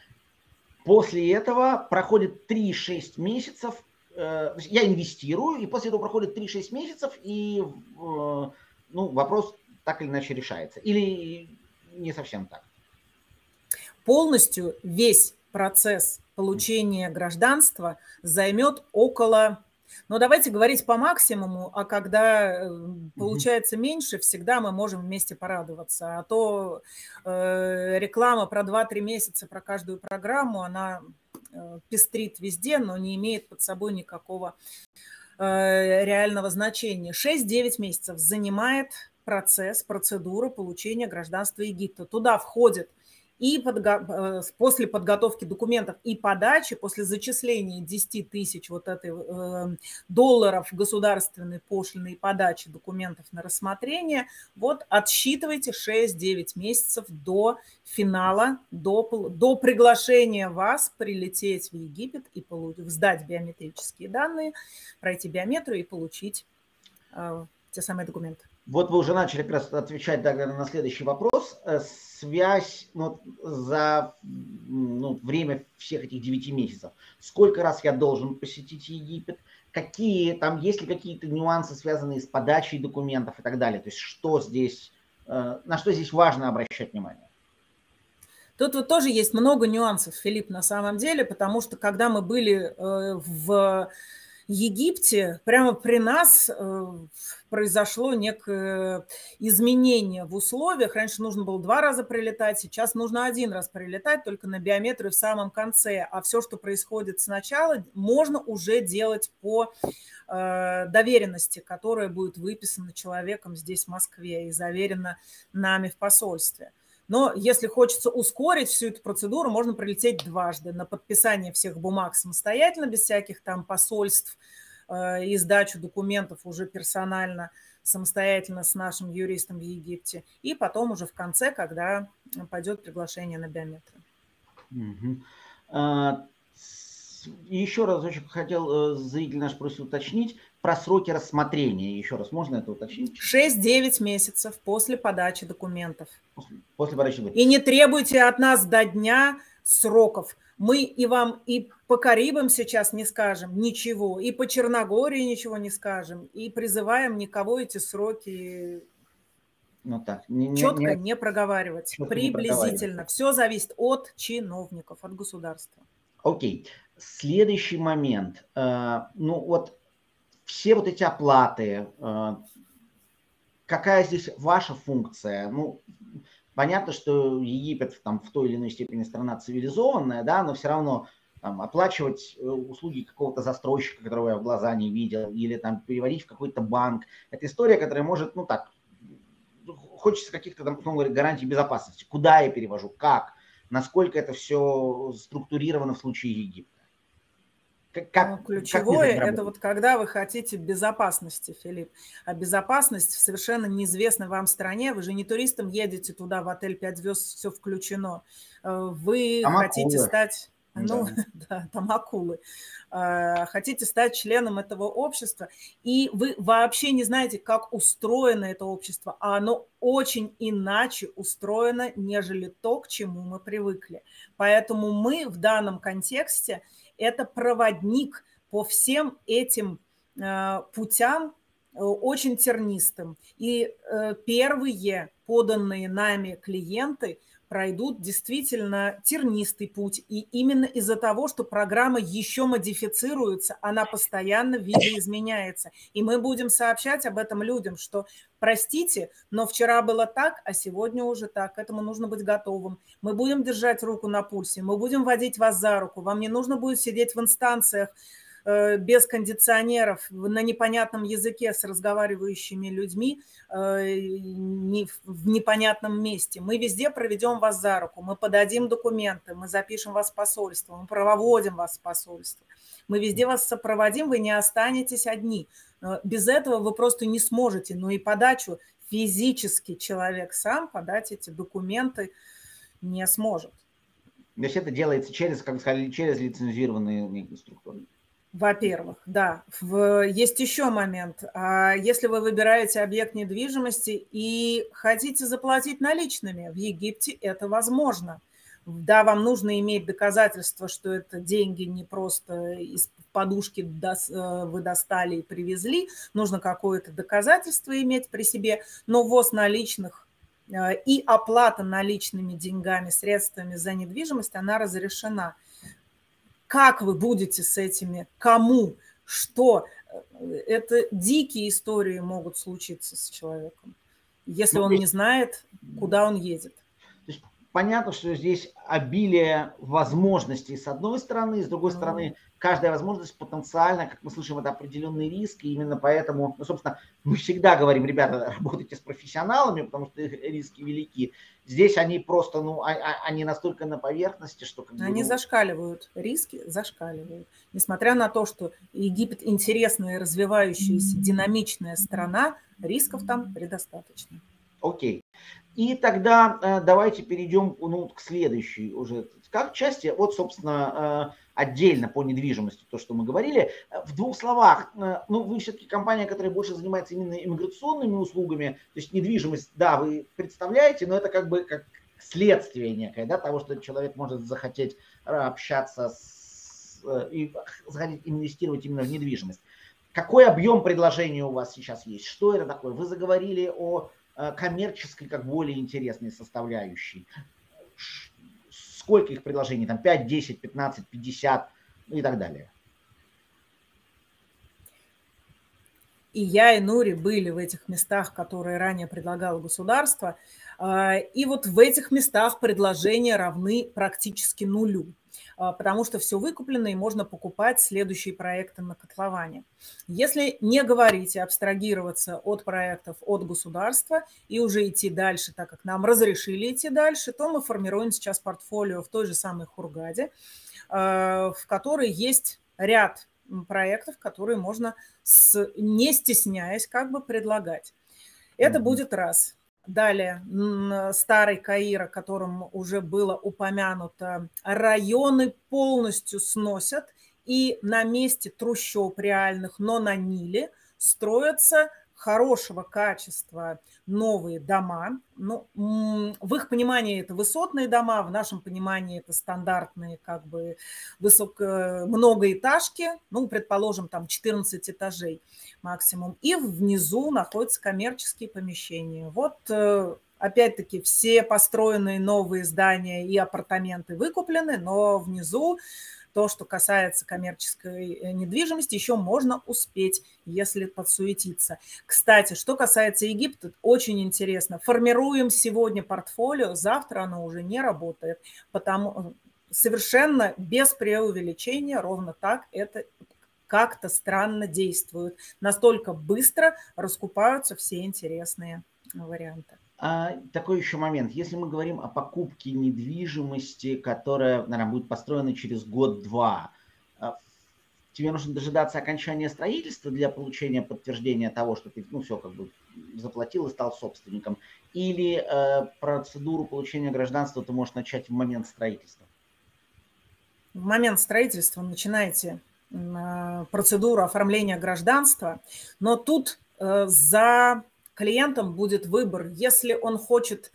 После этого проходит три-шесть месяцев, э, я инвестирую, и после этого проходит три-шесть месяцев, и э, ну, вопрос так или иначе решается. Или не совсем так? Полностью весь процесс получения гражданства займет около... Но давайте говорить по максимуму, а когда получается меньше, всегда мы можем вместе порадоваться. А то э, реклама про два-три месяца, про каждую программу, она э, пестрит везде, но не имеет под собой никакого э, реального значения. шесть-девять месяцев занимает процесс, процедура получения гражданства Египта. Туда входит и подго... после подготовки документов и подачи, после зачисления десяти тысяч вот этой э, долларов государственной пошлины и подачи документов на рассмотрение, вот отсчитывайте шесть-девять месяцев до финала, до, до приглашения вас прилететь в Египет и получить, сдать биометрические данные, пройти биометрию и получить э, те самые документы. Вот вы уже начали как раз отвечать да, на следующий вопрос. Связь ну, за ну, время всех этих девяти месяцев. Сколько раз я должен посетить Египет? Какие там есть ли какие-то нюансы, связанные с подачей документов и так далее? То есть что здесь, на что здесь важно обращать внимание? Тут вот тоже есть много нюансов, Филипп, на самом деле, потому что когда мы были в Египте, прямо при нас произошло некое изменение в условиях. Раньше нужно было два раза прилетать, сейчас нужно один раз прилетать, только на биометрию в самом конце. А все, что происходит сначала, можно уже делать по э, доверенности, которая будет выписана человеком здесь, в Москве, и заверена нами в посольстве. Но если хочется ускорить всю эту процедуру, можно прилететь дважды на подписание всех бумаг самостоятельно, без всяких там посольств, э, и сдачу документов уже персонально, самостоятельно с нашим юристом в Египте. И потом уже в конце, когда пойдет приглашение на биометрию. Угу. А, еще раз очень хотел, зритель наш просил уточнить, про сроки рассмотрения. Еще раз, можно это уточнить? шесть-девять месяцев после подачи документов. После, после подачи документов. И не требуйте от нас до дня сроков. Мы и вам и по Карибам сейчас не скажем ничего, и по Черногории ничего не скажем, и призываем никого эти сроки ну, так, не, не, четко не, не проговаривать, четко приблизительно. Не Все зависит от чиновников, от государства. Окей. Следующий момент. Ну вот все вот эти оплаты, какая здесь ваша функция? Ну, понятно, что Египет там в той или иной степени страна цивилизованная, да, но все равно там, оплачивать услуги какого-то застройщика, которого я в глаза не видел, или там переводить в какой-то банк. Это история, которая может, ну так, хочется каких-то там, условно говоря, гарантий безопасности. Куда я перевожу, как, насколько это все структурировано в случае Египта. Как, как, Ключевое – это вот когда вы хотите безопасности, Филипп. А безопасность в совершенно неизвестной вам стране. Вы же не туристом едете туда, в отель пять звезд, все включено. Вы там хотите акулы. стать… Ну, да. да, там акулы. Хотите стать членом этого общества, и вы вообще не знаете, как устроено это общество, а оно очень иначе устроено, нежели то, к чему мы привыкли. Поэтому мы в данном контексте – это проводник по всем этим путям, очень тернистым. И первые поданные нами клиенты пройдут действительно тернистый путь. И именно из-за того, что программа еще модифицируется, она постоянно видоизменяется. И мы будем сообщать об этом людям, что простите, но вчера было так, а сегодня уже так. К этому нужно быть готовым. Мы будем держать руку на пульсе, мы будем водить вас за руку. Вам не нужно будет сидеть в инстанциях без кондиционеров, на непонятном языке с разговаривающими людьми в непонятном месте. Мы везде проведем вас за руку, мы подадим документы, мы запишем вас в посольство, мы проводим вас в посольство. Мы везде вас сопроводим, вы не останетесь одни. Без этого вы просто не сможете, но и подачу физически человек сам подать эти документы не сможет. То есть это делается через, как сказали, через лицензированные структуры. Во-первых, да. Есть еще момент. Если вы выбираете объект недвижимости и хотите заплатить наличными, в Египте это возможно. Да, вам нужно иметь доказательство, что это деньги не просто из подушки вы достали и привезли. Нужно какое-то доказательство иметь при себе, но ввоз наличных и оплата наличными деньгами, средствами за недвижимость, она разрешена. Как вы будете с этими, кому, что, это дикие истории могут случиться с человеком, если он не знает, куда он едет. То есть понятно, что здесь обилие возможностей с одной стороны, с другой стороны, каждая возможность потенциально, как мы слышим, это определенный риск, и именно поэтому, ну, собственно, мы всегда говорим, ребята, работайте с профессионалами, потому что риски велики. Здесь они просто, ну, они настолько на поверхности, что... Как бы, они ну... зашкаливают, риски зашкаливают. Несмотря на то, что Египет интересная, развивающаяся, динамичная страна, рисков там предостаточно. Окей. И тогда э, давайте перейдем ну, к следующей уже как части. Вот, собственно, э, отдельно по недвижимости, то, что мы говорили. В двух словах, э, ну, вы все-таки компания, которая больше занимается именно иммиграционными услугами. То есть недвижимость, да, вы представляете, но это как бы как следствие некое, да, того, что человек может захотеть общаться с, э, и захотеть инвестировать именно в недвижимость. Какой объем предложений у вас сейчас есть? Что это такое? Вы заговорили о коммерческой, как более интересной составляющей. Сколько их предложений? Там пять, десять, пятнадцать, пятьдесят и так далее. И я, и Нури были в этих местах, которые ранее предлагало государство. И вот в этих местах предложения равны практически нулю, потому что все выкуплено и можно покупать следующие проекты на котловане. Если не говорить и абстрагироваться от проектов от государства и уже идти дальше, так как нам разрешили идти дальше, то мы формируем сейчас портфолио в той же самой Хургаде, в которой есть ряд проектов, которые можно, с, не стесняясь, как бы предлагать. Это mm-hmm. будет раз. Далее, старый Каир, о котором уже было упомянуто, районы полностью сносят, и на месте трущоб реальных, но на Ниле, строятся хорошего качества новые дома. Ну, в их понимании это высотные дома, в нашем понимании это стандартные как бы высоко, многоэтажки, ну, предположим, там четырнадцать этажей максимум. И внизу находятся коммерческие помещения. Вот опять-таки все построенные новые здания и апартаменты выкуплены, но внизу то, что касается коммерческой недвижимости, еще можно успеть, если подсуетиться. Кстати, что касается Египта, очень интересно. Формируем сегодня портфолио, завтра оно уже не работает, потому совершенно без преувеличения ровно так это как-то странно действует. Настолько быстро раскупаются все интересные варианты. А, такой еще момент. Если мы говорим о покупке недвижимости, которая, наверное, будет построена через год-два, тебе нужно дожидаться окончания строительства для получения подтверждения того, что ты, ну, все как бы заплатил и стал собственником, или э, процедуру получения гражданства ты можешь начать в момент строительства? В момент строительства начинаете э, процедуру оформления гражданства, но тут э, за клиентом будет выбор. Если он хочет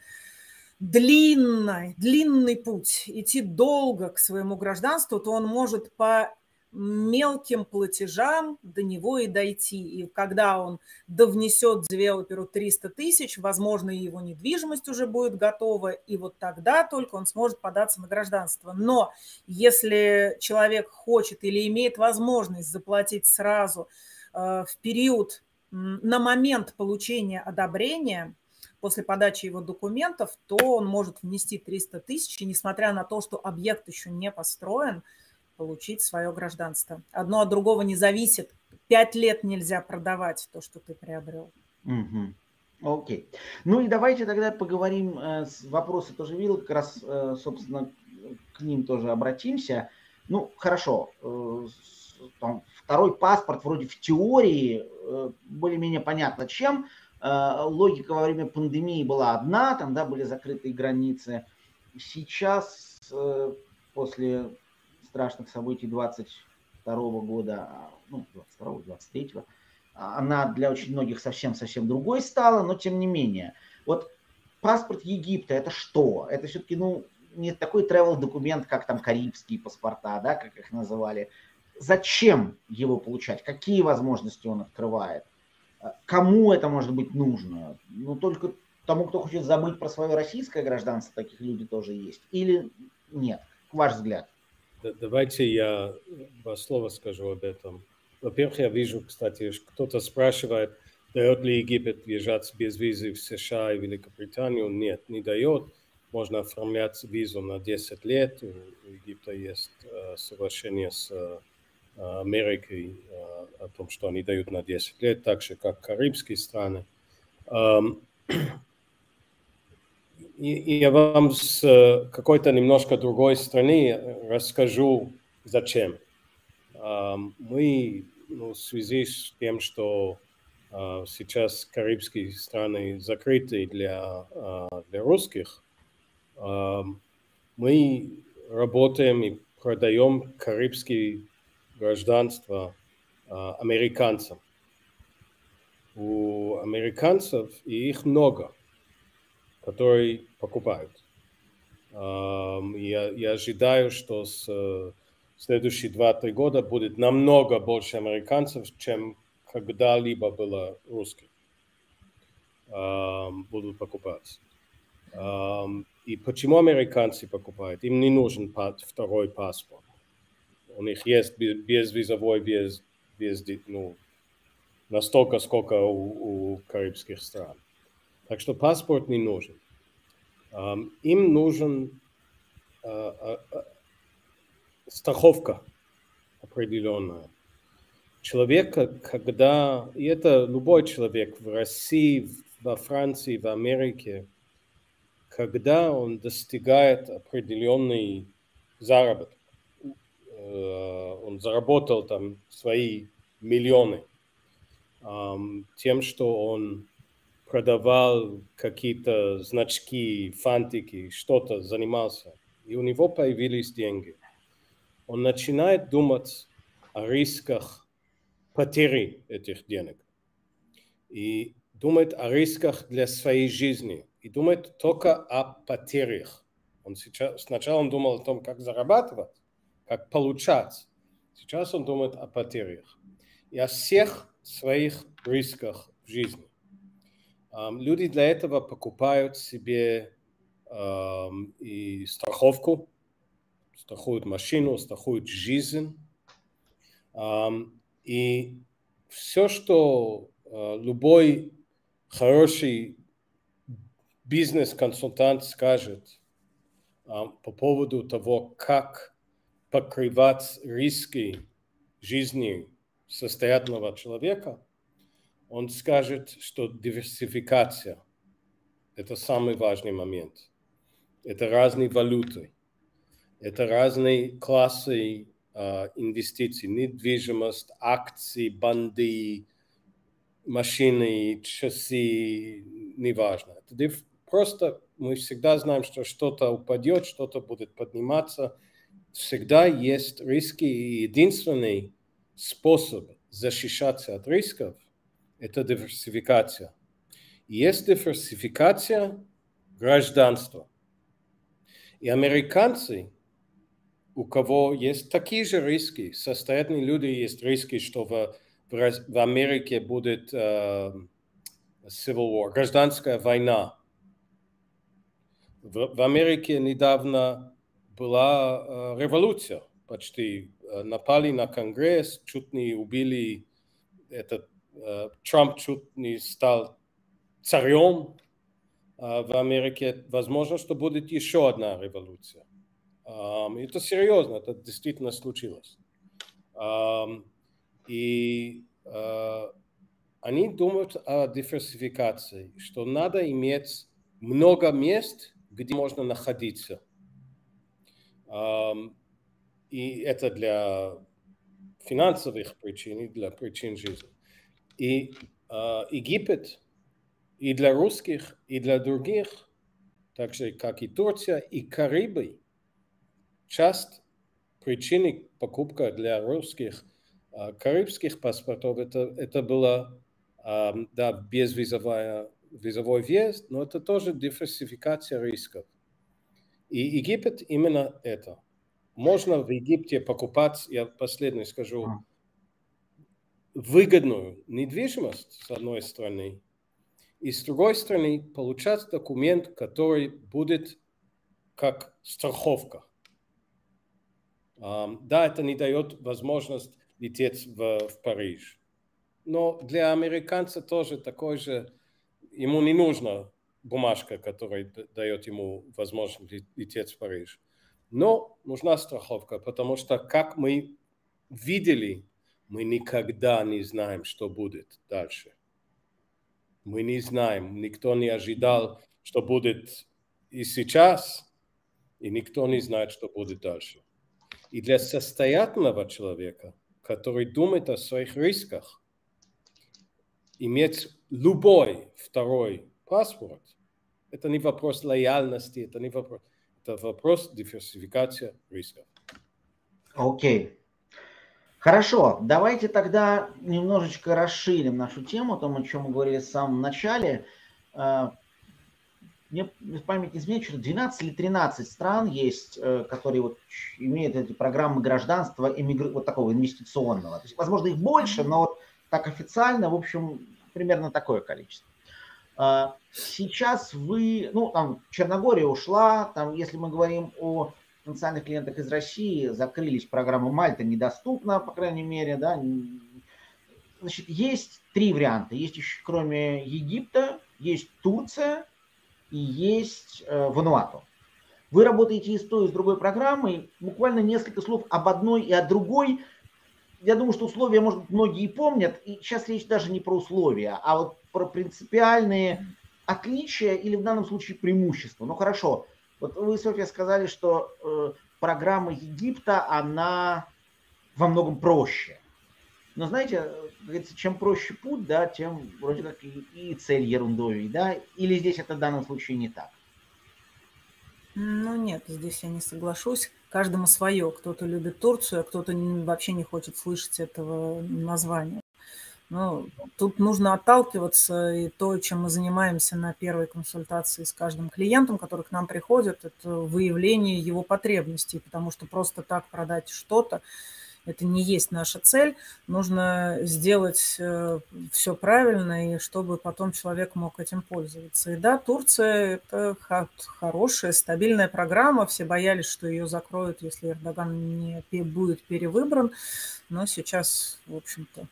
длинный, длинный путь, идти долго к своему гражданству, то он может по мелким платежам до него и дойти. И когда он довнесет девелоперу триста тысяч, возможно, и его недвижимость уже будет готова, и вот тогда только он сможет податься на гражданство. Но если человек хочет или имеет возможность заплатить сразу э, в период, на момент получения одобрения, после подачи его документов, то он может внести триста тысяч, и несмотря на то, что объект еще не построен, получить свое гражданство. Одно от другого не зависит. Пять лет нельзя продавать то, что ты приобрел. Угу. Окей. Ну и давайте тогда поговорим, вопросы тоже видел, как раз, собственно, к ним тоже обратимся. Ну, хорошо, там, второй паспорт вроде в теории более-менее понятно чем. Логика во время пандемии была одна, там, да, были закрытые границы. Сейчас, после страшных событий двадцать второго года, ну, двадцать второго, двадцать третьего, она для очень многих совсем-совсем другой стала, но тем не менее. Вот паспорт Египта, это что? Это все-таки, ну, не такой travel документ, как там карибские паспорта, да, как их называли. Зачем его получать? Какие возможности он открывает? Кому это может быть нужно? Ну, только тому, кто хочет забыть про свое российское гражданство, таких людей тоже есть. Или нет? Ваш взгляд. Давайте я два слова скажу об этом. Во-первых, я вижу, кстати, кто-то спрашивает, дает ли Египет въезжать без визы в США и Великобританию. Нет, не дает. Можно оформлять визу на десять лет. У Египта есть соглашение с Америкой о том, что они дают на десять лет, так же, как карибские страны. И я вам с какой-то немножко другой страны расскажу, зачем. Мы, ну, в связи с тем, что сейчас карибские страны закрыты для, для русских, мы работаем и продаем карибские гражданства американцам. У американцев, и их много, которые покупают. Я, я ожидаю, что с следующие два-три года будет намного больше американцев, чем когда-либо было русских. Будут покупать. И почему американцы покупают? Им не нужен второй паспорт. У них есть безвизовой, без, без, ну, настолько, сколько у, у карибских стран. Так что паспорт не нужен. Им нужен страховка определенная. Человека, когда, и это любой человек в России, во Франции, в Америке, когда он достигает определенный заработок, он заработал там свои миллионы тем, что он продавал какие-то значки, фантики, что-то занимался, и у него появились деньги. Он начинает думать о рисках потери этих денег. и думает о рисках для своей жизни, и думает только о потерях. Он сейчас, сначала он думал о том, как зарабатывать, как получать. Сейчас он думает о потерях и о всех своих рисках в жизни. Люди для этого покупают себе и страховку, страхуют машину, страхуют жизнь. И все, что любой хороший бизнес-консультант скажет по поводу того, как покрывать риски жизни состоятельного человека, он скажет, что диверсификация – это самый важный момент. Это разные валюты, это разные классы э, инвестиций, недвижимость, акции, банды, машины, шасси, неважно. Это диф... Просто мы всегда знаем, что что-то упадет, что-то будет подниматься. Всегда есть риски, и единственный способ защищаться от рисков – это диверсификация. И есть диверсификация гражданства. И американцы, у кого есть такие же риски, состоятельные люди, есть риски, что в, в, в Америке будет uh, civil war, гражданская война. В, в Америке недавно была uh, революция, почти uh, напали на Конгресс, чуть не убили, этот uh, Трамп чуть не стал царем. В Америке возможно, что будет еще одна революция. Это серьезно, это действительно случилось. И они думают о диверсификации, что надо иметь много мест, где можно находиться. И это для финансовых причин, и для причин жизни. И Египет и для русских, и для других, так же, как и Турция, и Карибы, часть причины покупки для русских карибских паспортов, это, это было, да, безвизовая, визовой въезд, но это тоже диверсификация рисков. И Египет именно это. Можно в Египте покупать, я последний скажу, выгодную недвижимость, с одной стороны, и с другой стороны, получать документ, который будет как страховка. Um, да, это не дает возможность лететь в, в Париж. Но для американца тоже такой же, ему не нужна бумажка, которая дает ему возможность лететь в Париж. Но нужна страховка, потому что, как мы видели, мы никогда не знаем, что будет дальше. Мы не знаем, никто не ожидал, что будет и сейчас, и никто не знает, что будет дальше. И для состоятельного человека, который думает о своих рисках, иметь любой второй паспорт, это не вопрос лояльности, это не вопрос, это вопрос диверсификации рисков. Окей. Okay. Хорошо, давайте тогда немножечко расширим нашу тему, о том, о чем мы говорили в самом начале. Мне в памяти изменяет, что двенадцать или тринадцать стран есть, которые вот имеют эти программы гражданства эмигр... вот такого инвестиционного. То есть, возможно, их больше, но вот так официально, в общем, примерно такое количество. Сейчас вы, ну, там, Черногория ушла, там, если мы говорим о потенциальных клиентах из России, закрылись программы Мальта, недоступна, по крайней мере, да. Значит, есть три варианта. Есть еще, кроме Египта, есть Турция и есть э, Вануату. Вы работаете и с той, и с другой программой. Буквально несколько слов об одной и о другой. Я думаю, что условия, может быть, многие помнят. И сейчас речь даже не про условия, а вот про принципиальные отличия или в данном случае преимущества. Ну хорошо. Вот вы, Софья, сказали, что э, программа Египта, она во многом проще. Но знаете, говорится, чем проще путь, да, тем вроде как и, и цель ерундовей, да? Или здесь это в данном случае не так? Ну нет, здесь я не соглашусь. Каждому свое. Кто-то любит Турцию, а кто-то вообще не хочет слышать этого названия. Ну, тут нужно отталкиваться, и то, чем мы занимаемся на первой консультации с каждым клиентом, который к нам приходит, это выявление его потребностей, потому что просто так продать что-то, это не есть наша цель. Нужно сделать все правильно, и чтобы потом человек мог этим пользоваться. И да, Турция – это хорошая, стабильная программа. Все боялись, что ее закроют, если Эрдоган не будет перевыбран. Но сейчас, в общем-то,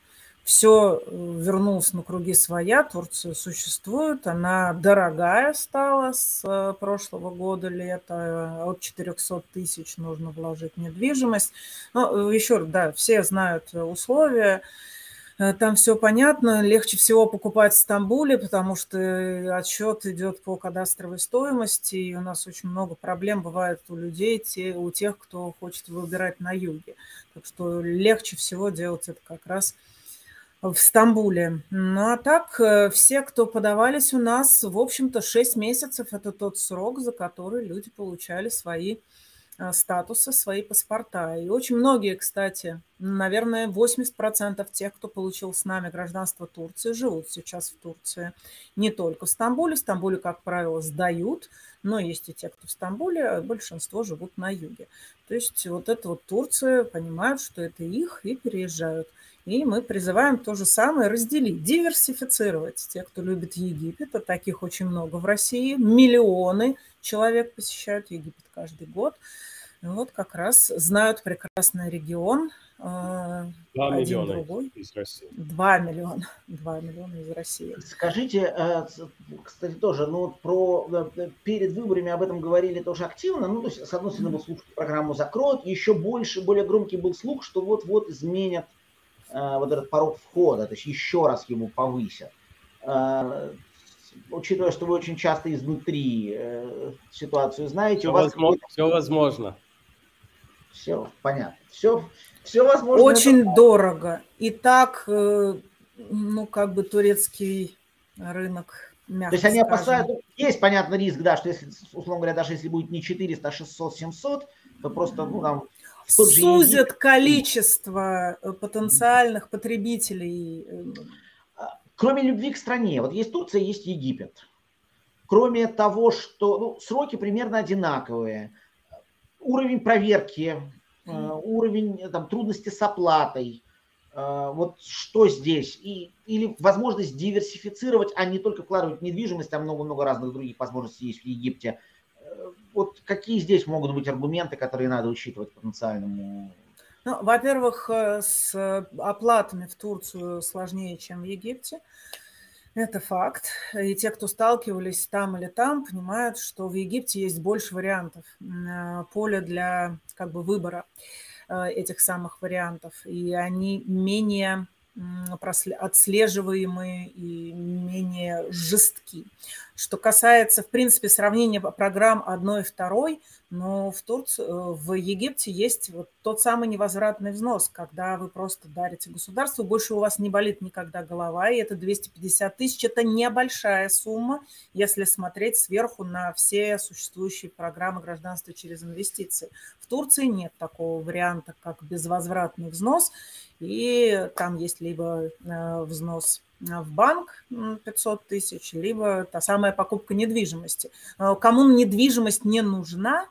все вернулось на круги своя, Турция существует, она дорогая стала с прошлого года лета, от четырехсот тысяч нужно вложить в недвижимость. Но еще раз, да, все знают условия, там все понятно, легче всего покупать в Стамбуле, потому что отсчет идет по кадастровой стоимости, и у нас очень много проблем бывает у людей, те, у тех, кто хочет выбирать на юге. Так что легче всего делать это как раз в Стамбуле. Ну а так, все, кто подавались у нас, в общем-то, шесть месяцев – это тот срок, за который люди получали свои статусы, свои паспорта. И очень многие, кстати, наверное, восемьдесят процентов тех, кто получил с нами гражданство Турции, живут сейчас в Турции. Не только в Стамбуле. В Стамбуле, как правило, сдают, но есть и те, кто в Стамбуле, а большинство живут на юге. То есть вот это вот Турция, понимают, что это их, и переезжают. И мы призываем то же самое разделить, диверсифицировать. Те, кто любит Египет, а таких очень много в России, миллионы человек посещают Египет каждый год. Вот как раз знают прекрасный регион. Два один миллиона другой. из России. Два миллиона. Два миллиона из России. Скажите, кстати, тоже, ну, про перед выборами об этом говорили тоже активно. Ну, то есть, с одной стороны, был слух, что программу закроют. Еще больше, более громкий был слух, что вот-вот изменят вот этот порог входа, то есть еще раз его повысят. Учитывая, что вы очень часто изнутри ситуацию знаете, все, у вас возможно, все возможно. Все понятно. Все, все возможно. Очень это... дорого. И так, ну, как бы турецкий рынок, мягко То есть они скажем. опасаются, есть, понятно, риск, да, что если, условно говоря, даже если будет не четыреста, а шестьсот, семьсот, то просто, ну, там, сузят количество потенциальных потребителей. Кроме любви к стране, вот есть Турция, есть Египет. Кроме того, что ну, сроки примерно одинаковые, уровень проверки, уровень там, трудности с оплатой, вот что здесь? И, или возможность диверсифицировать, а не только вкладывать в недвижимость, там много-много разных других возможностей есть в Египте. Вот какие здесь могут быть аргументы, которые надо учитывать потенциальному? Ну, во-первых, с оплатами в Турцию сложнее, чем в Египте. Это факт. И те, кто сталкивались там или там, понимают, что в Египте есть больше вариантов, поля для как бы выбора этих самых вариантов. И они менее отслеживаемые и менее жестки. Что касается, в принципе, сравнения программ одной и второй, но в Турции, в Египте есть вот тот самый невозвратный взнос, когда вы просто дарите государству, больше у вас не болит никогда голова, и это двести пятьдесят тысяч, это небольшая сумма, если смотреть сверху на все существующие программы гражданства через инвестиции. В Турции нет такого варианта, как безвозвратный взнос, и там есть либо взнос в банк пятьсот тысяч, либо та самая покупка недвижимости. Кому недвижимость не нужна,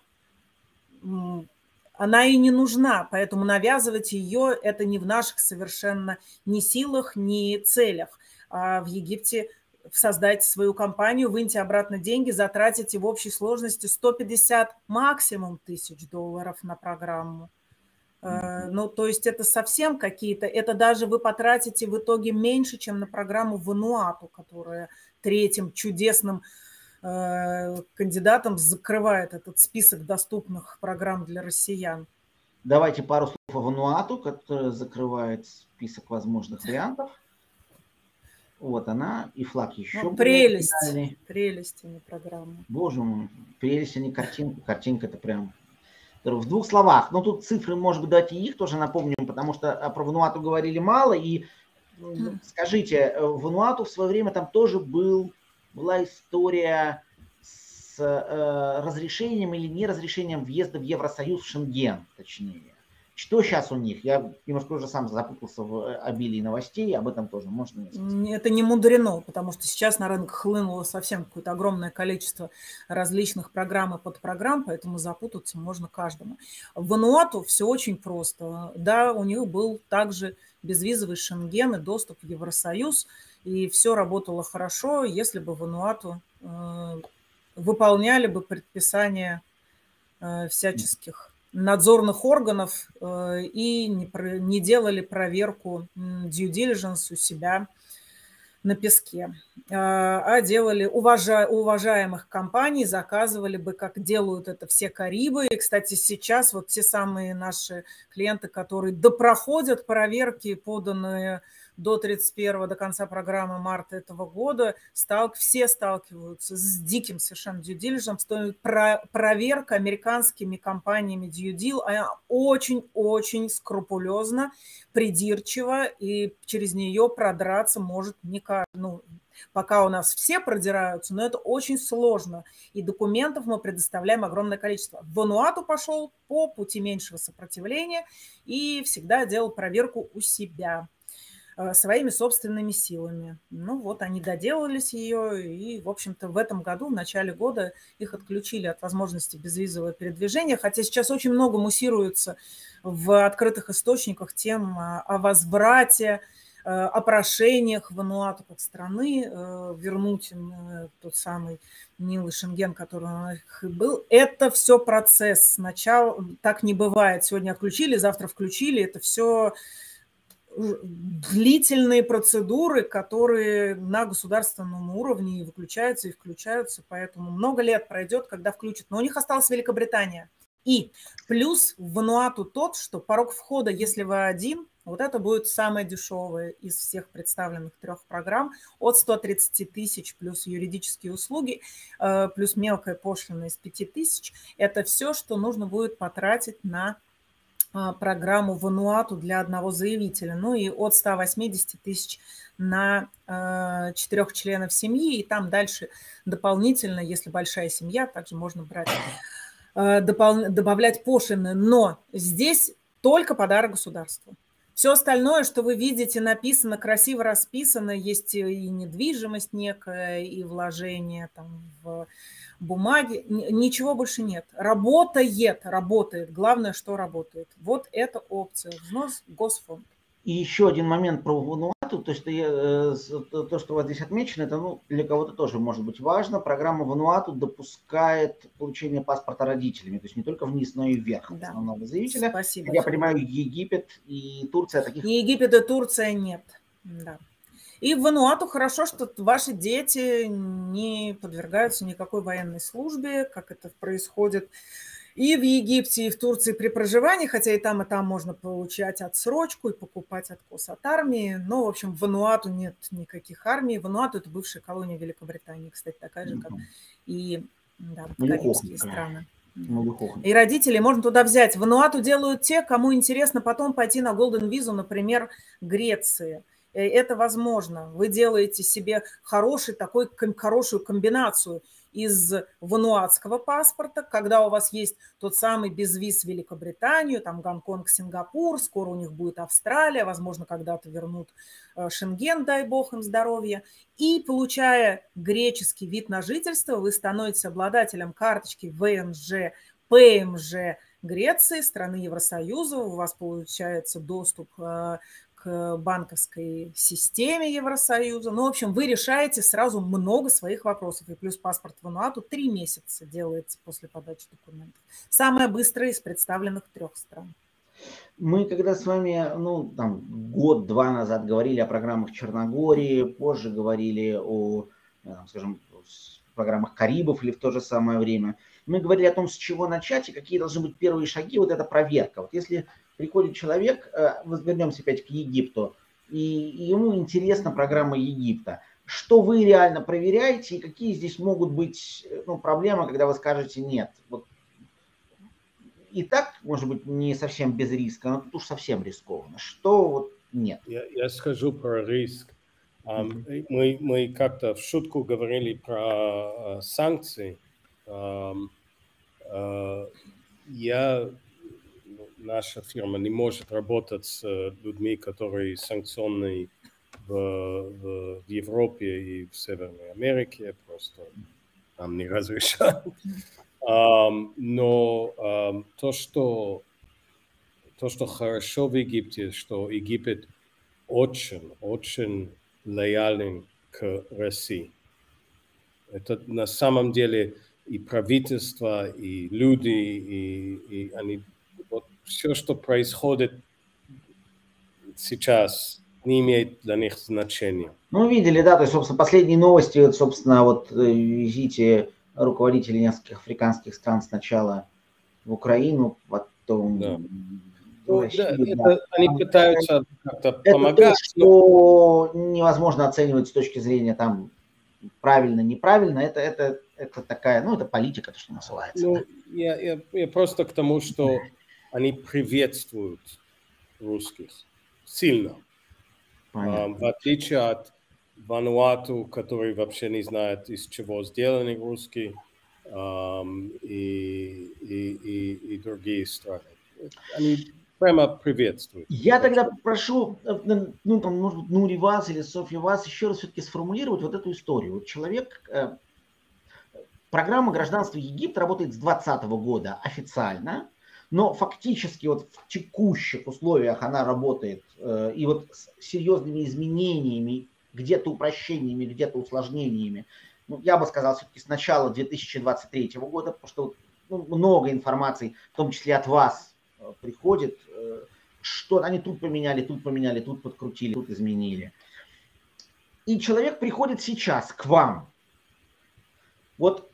она и не нужна, поэтому навязывать ее – это не в наших совершенно ни силах, ни целях. А в Египте создайте свою компанию, выньте обратно деньги, затратите в общей сложности сто пятьдесят максимум тысяч долларов на программу. Ну, то есть это совсем какие-то, это даже вы потратите в итоге меньше, чем на программу Вануату, которая третьим чудесным э, кандидатом закрывает этот список доступных программ для россиян. Давайте пару слов о Вануату, которая закрывает список возможных вариантов. Вот она, и флаг еще. Ну, прелесть, прелесть, а не программа. Боже мой, прелесть, а не картинка. Картинка это прям... В двух словах, но тут цифры, может быть, давайте их тоже напомним, потому что про Вануату говорили мало. И скажите, в Вануату в свое время там тоже был, была история с э, разрешением или неразрешением въезда в Евросоюз, в Шенген, точнее. Что сейчас у них? Я немножко уже сам запутался в обилии новостей, об этом тоже можно сказать. Это не мудрено, потому что сейчас на рынок хлынуло совсем какое-то огромное количество различных программ и подпрограмм, поэтому запутаться можно каждому. В Вануату все очень просто. Да, у них был также безвизовый Шенген и доступ в Евросоюз, и все работало хорошо, если бы в Вануату э, выполняли бы предписания э, всяческих надзорных органов э, и не, про, не делали проверку due diligence у себя на песке, э, а делали уважа, уважаемых компаний, заказывали бы, как делают это все Карибы. И, кстати, сейчас вот те самые наши клиенты, которые допроходят проверки, поданные до тридцать первого, до конца программы марта этого года, сталк, все сталкиваются с диким совершенно due diligence. Про, проверка американскими компаниями due deal, она очень-очень скрупулезно, придирчиво, и через нее продраться может не каждый. Ну, пока у нас все продираются, но это очень сложно. И документов мы предоставляем огромное количество. В Вануату пошел по пути меньшего сопротивления и всегда делал проверку у себя своими собственными силами. Ну вот, они доделались ее, и, в общем-то, в этом году, в начале года, их отключили от возможности безвизового передвижения, хотя сейчас очень много муссируется в открытых источниках тем о возврате, о прошениях Вануату как страны, вернуть им тот самый милый Шенген, который у них был. Это все процесс. Сначала так не бывает. Сегодня отключили, завтра включили. Это все длительные процедуры, которые на государственном уровне и выключаются, и включаются, поэтому много лет пройдет, когда включат. Но у них осталась Великобритания. И плюс в Вануату тот, что порог входа, если вы один, вот это будет самое дешевое из всех представленных трех программ, от ста тридцати тысяч плюс юридические услуги, плюс мелкая пошлина из пяти тысяч. Это все, что нужно будет потратить на программу Вануату для одного заявителя, ну и от ста восьмидесяти тысяч на э, четырех членов семьи, и там дальше дополнительно, если большая семья, также можно брать, э, допол- добавлять пошлины, но здесь только подарок государству. Все остальное, что вы видите, написано, красиво расписано, есть и недвижимость некая, и вложение там в бумаги, ничего больше нет. Работает, работает. Главное, что работает. Вот эта опция. Взнос в Госфонд. И еще один момент про Вануату, то, что, я, то, что у вас здесь отмечено, это ну, для кого-то тоже может быть важно. Программа Вануату допускает получение паспорта родителями, то есть не только вниз, но и вверх да. основного заявителя. Спасибо. Я понимаю, Египет и Турция таких... И Египет и Турция нет. Да. И в Вануату хорошо, что ваши дети не подвергаются никакой военной службе, как это происходит и в Египте, и в Турции при проживании, хотя и там, и там можно получать отсрочку и покупать откос от армии. Но, в общем, в Вануату нет никаких армий. Вануату – это бывшая колония Великобритании, кстати, такая же, как и да, карибские страны. И родителей можно туда взять. В Вануату делают те, кому интересно потом пойти на Golden Visa, например, Греции. Это возможно. Вы делаете себе хороший, такой, хорошую комбинацию из вануатского паспорта, когда у вас есть тот самый безвиз в Великобританию, там Гонконг, Сингапур, скоро у них будет Австралия, возможно, когда-то вернут Шенген, дай бог им здоровья. И получая греческий вид на жительство, вы становитесь обладателем карточки ВНЖ, ПМЖ Греции, страны Евросоюза, у вас получается доступ к банковской системе Евросоюза. Ну, в общем, вы решаете сразу много своих вопросов. И плюс паспорт Вануату три месяца делается после подачи документов. Самое быстрое из представленных трех стран. Мы когда с вами, ну, там, год-два назад говорили о программах Черногории, позже говорили о, скажем, программах Карибов или в то же самое время, мы говорили о том, с чего начать и какие должны быть первые шаги, вот эта проверка. Вот если приходит человек, вернемся опять к Египту, и ему интересна программа Египта, что вы реально проверяете и какие здесь могут быть ну, проблемы, когда вы скажете нет. Вот. И так, может быть, не совсем без риска, но тут уж совсем рискованно. Что вот нет? Я, я скажу про риск. Um, мы, мы как-то в шутку говорили про uh, санкции. Um, uh, я наша фирма не может работать с людьми, которые санкционные в, в, в Европе и в Северной Америке, просто нам не разрешают. Um, но um, то, что, то, что хорошо в Египте, что Египет очень, очень лоялен к России. Это на самом деле и правительство, и люди, и, и они, вот все, что происходит сейчас, не имеет для них значения. Ну, видели, да, то есть, собственно, последние новости, вот, собственно, вот визите руководителей нескольких африканских стран сначала в Украину, потом Да. в Ну, Россию. да, Да. это, они пытаются как-то Это помогать. то, что но... невозможно оценивать с точки зрения там правильно, неправильно. Это, это, это такая, ну, это политика, то, что называется. Ну, да. я, я, я просто к тому, что они приветствуют русских сильно. Um, в отличие от Вануату, который вообще не знает, из чего сделаны русские, um, и, и, и, и другие страны. Они прямо приветствуют. Я тогда прошу, ну, там, может быть, Нури вас или Софья вас еще раз все-таки сформулировать вот эту историю. Вот человек, э, программа гражданства Египта работает с двадцатого года официально, но фактически вот в текущих условиях она работает э, и вот с серьезными изменениями, где-то упрощениями, где-то усложнениями. Ну, я бы сказал, все-таки с начала две тысячи двадцать третьего года, потому что ну, много информации, в том числе от вас, э, приходит, э, что они тут поменяли, тут поменяли, тут подкрутили, тут изменили. И человек приходит сейчас к вам. Вот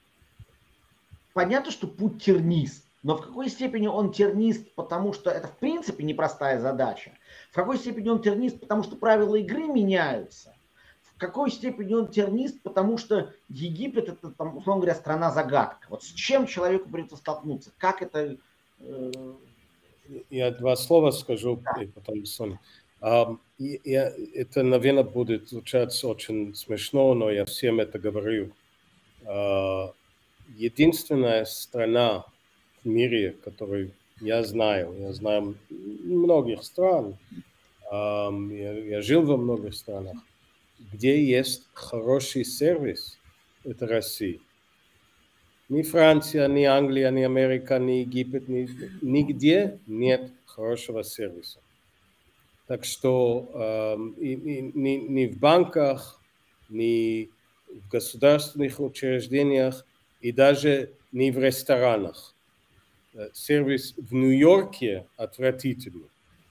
понятно, что путь тернист, но в какой степени он тернист, потому что это в принципе непростая задача. В какой степени он тернист, потому что правила игры меняются. В какой степени он тернист, потому что Египет это, там, условно говоря, страна-загадка. Вот с чем человеку придется столкнуться? Как это... Э... Я два слова скажу, да. И потом Соня. Um, я, это, наверное, будет звучать очень смешно, но я всем это говорю. Uh, единственная страна в мире, которую я знаю, я знаю многих стран, um, я, я жил во многих странах, где есть хороший сервис, это Россия. Ни Франция, ни Англия, ни Америка, ни Египет, ни, нигде нет хорошего сервиса. Так что э, ни, ни, ни в банках, ни в государственных учреждениях и даже не в ресторанах. Сервис в Нью-Йорке отвратительный.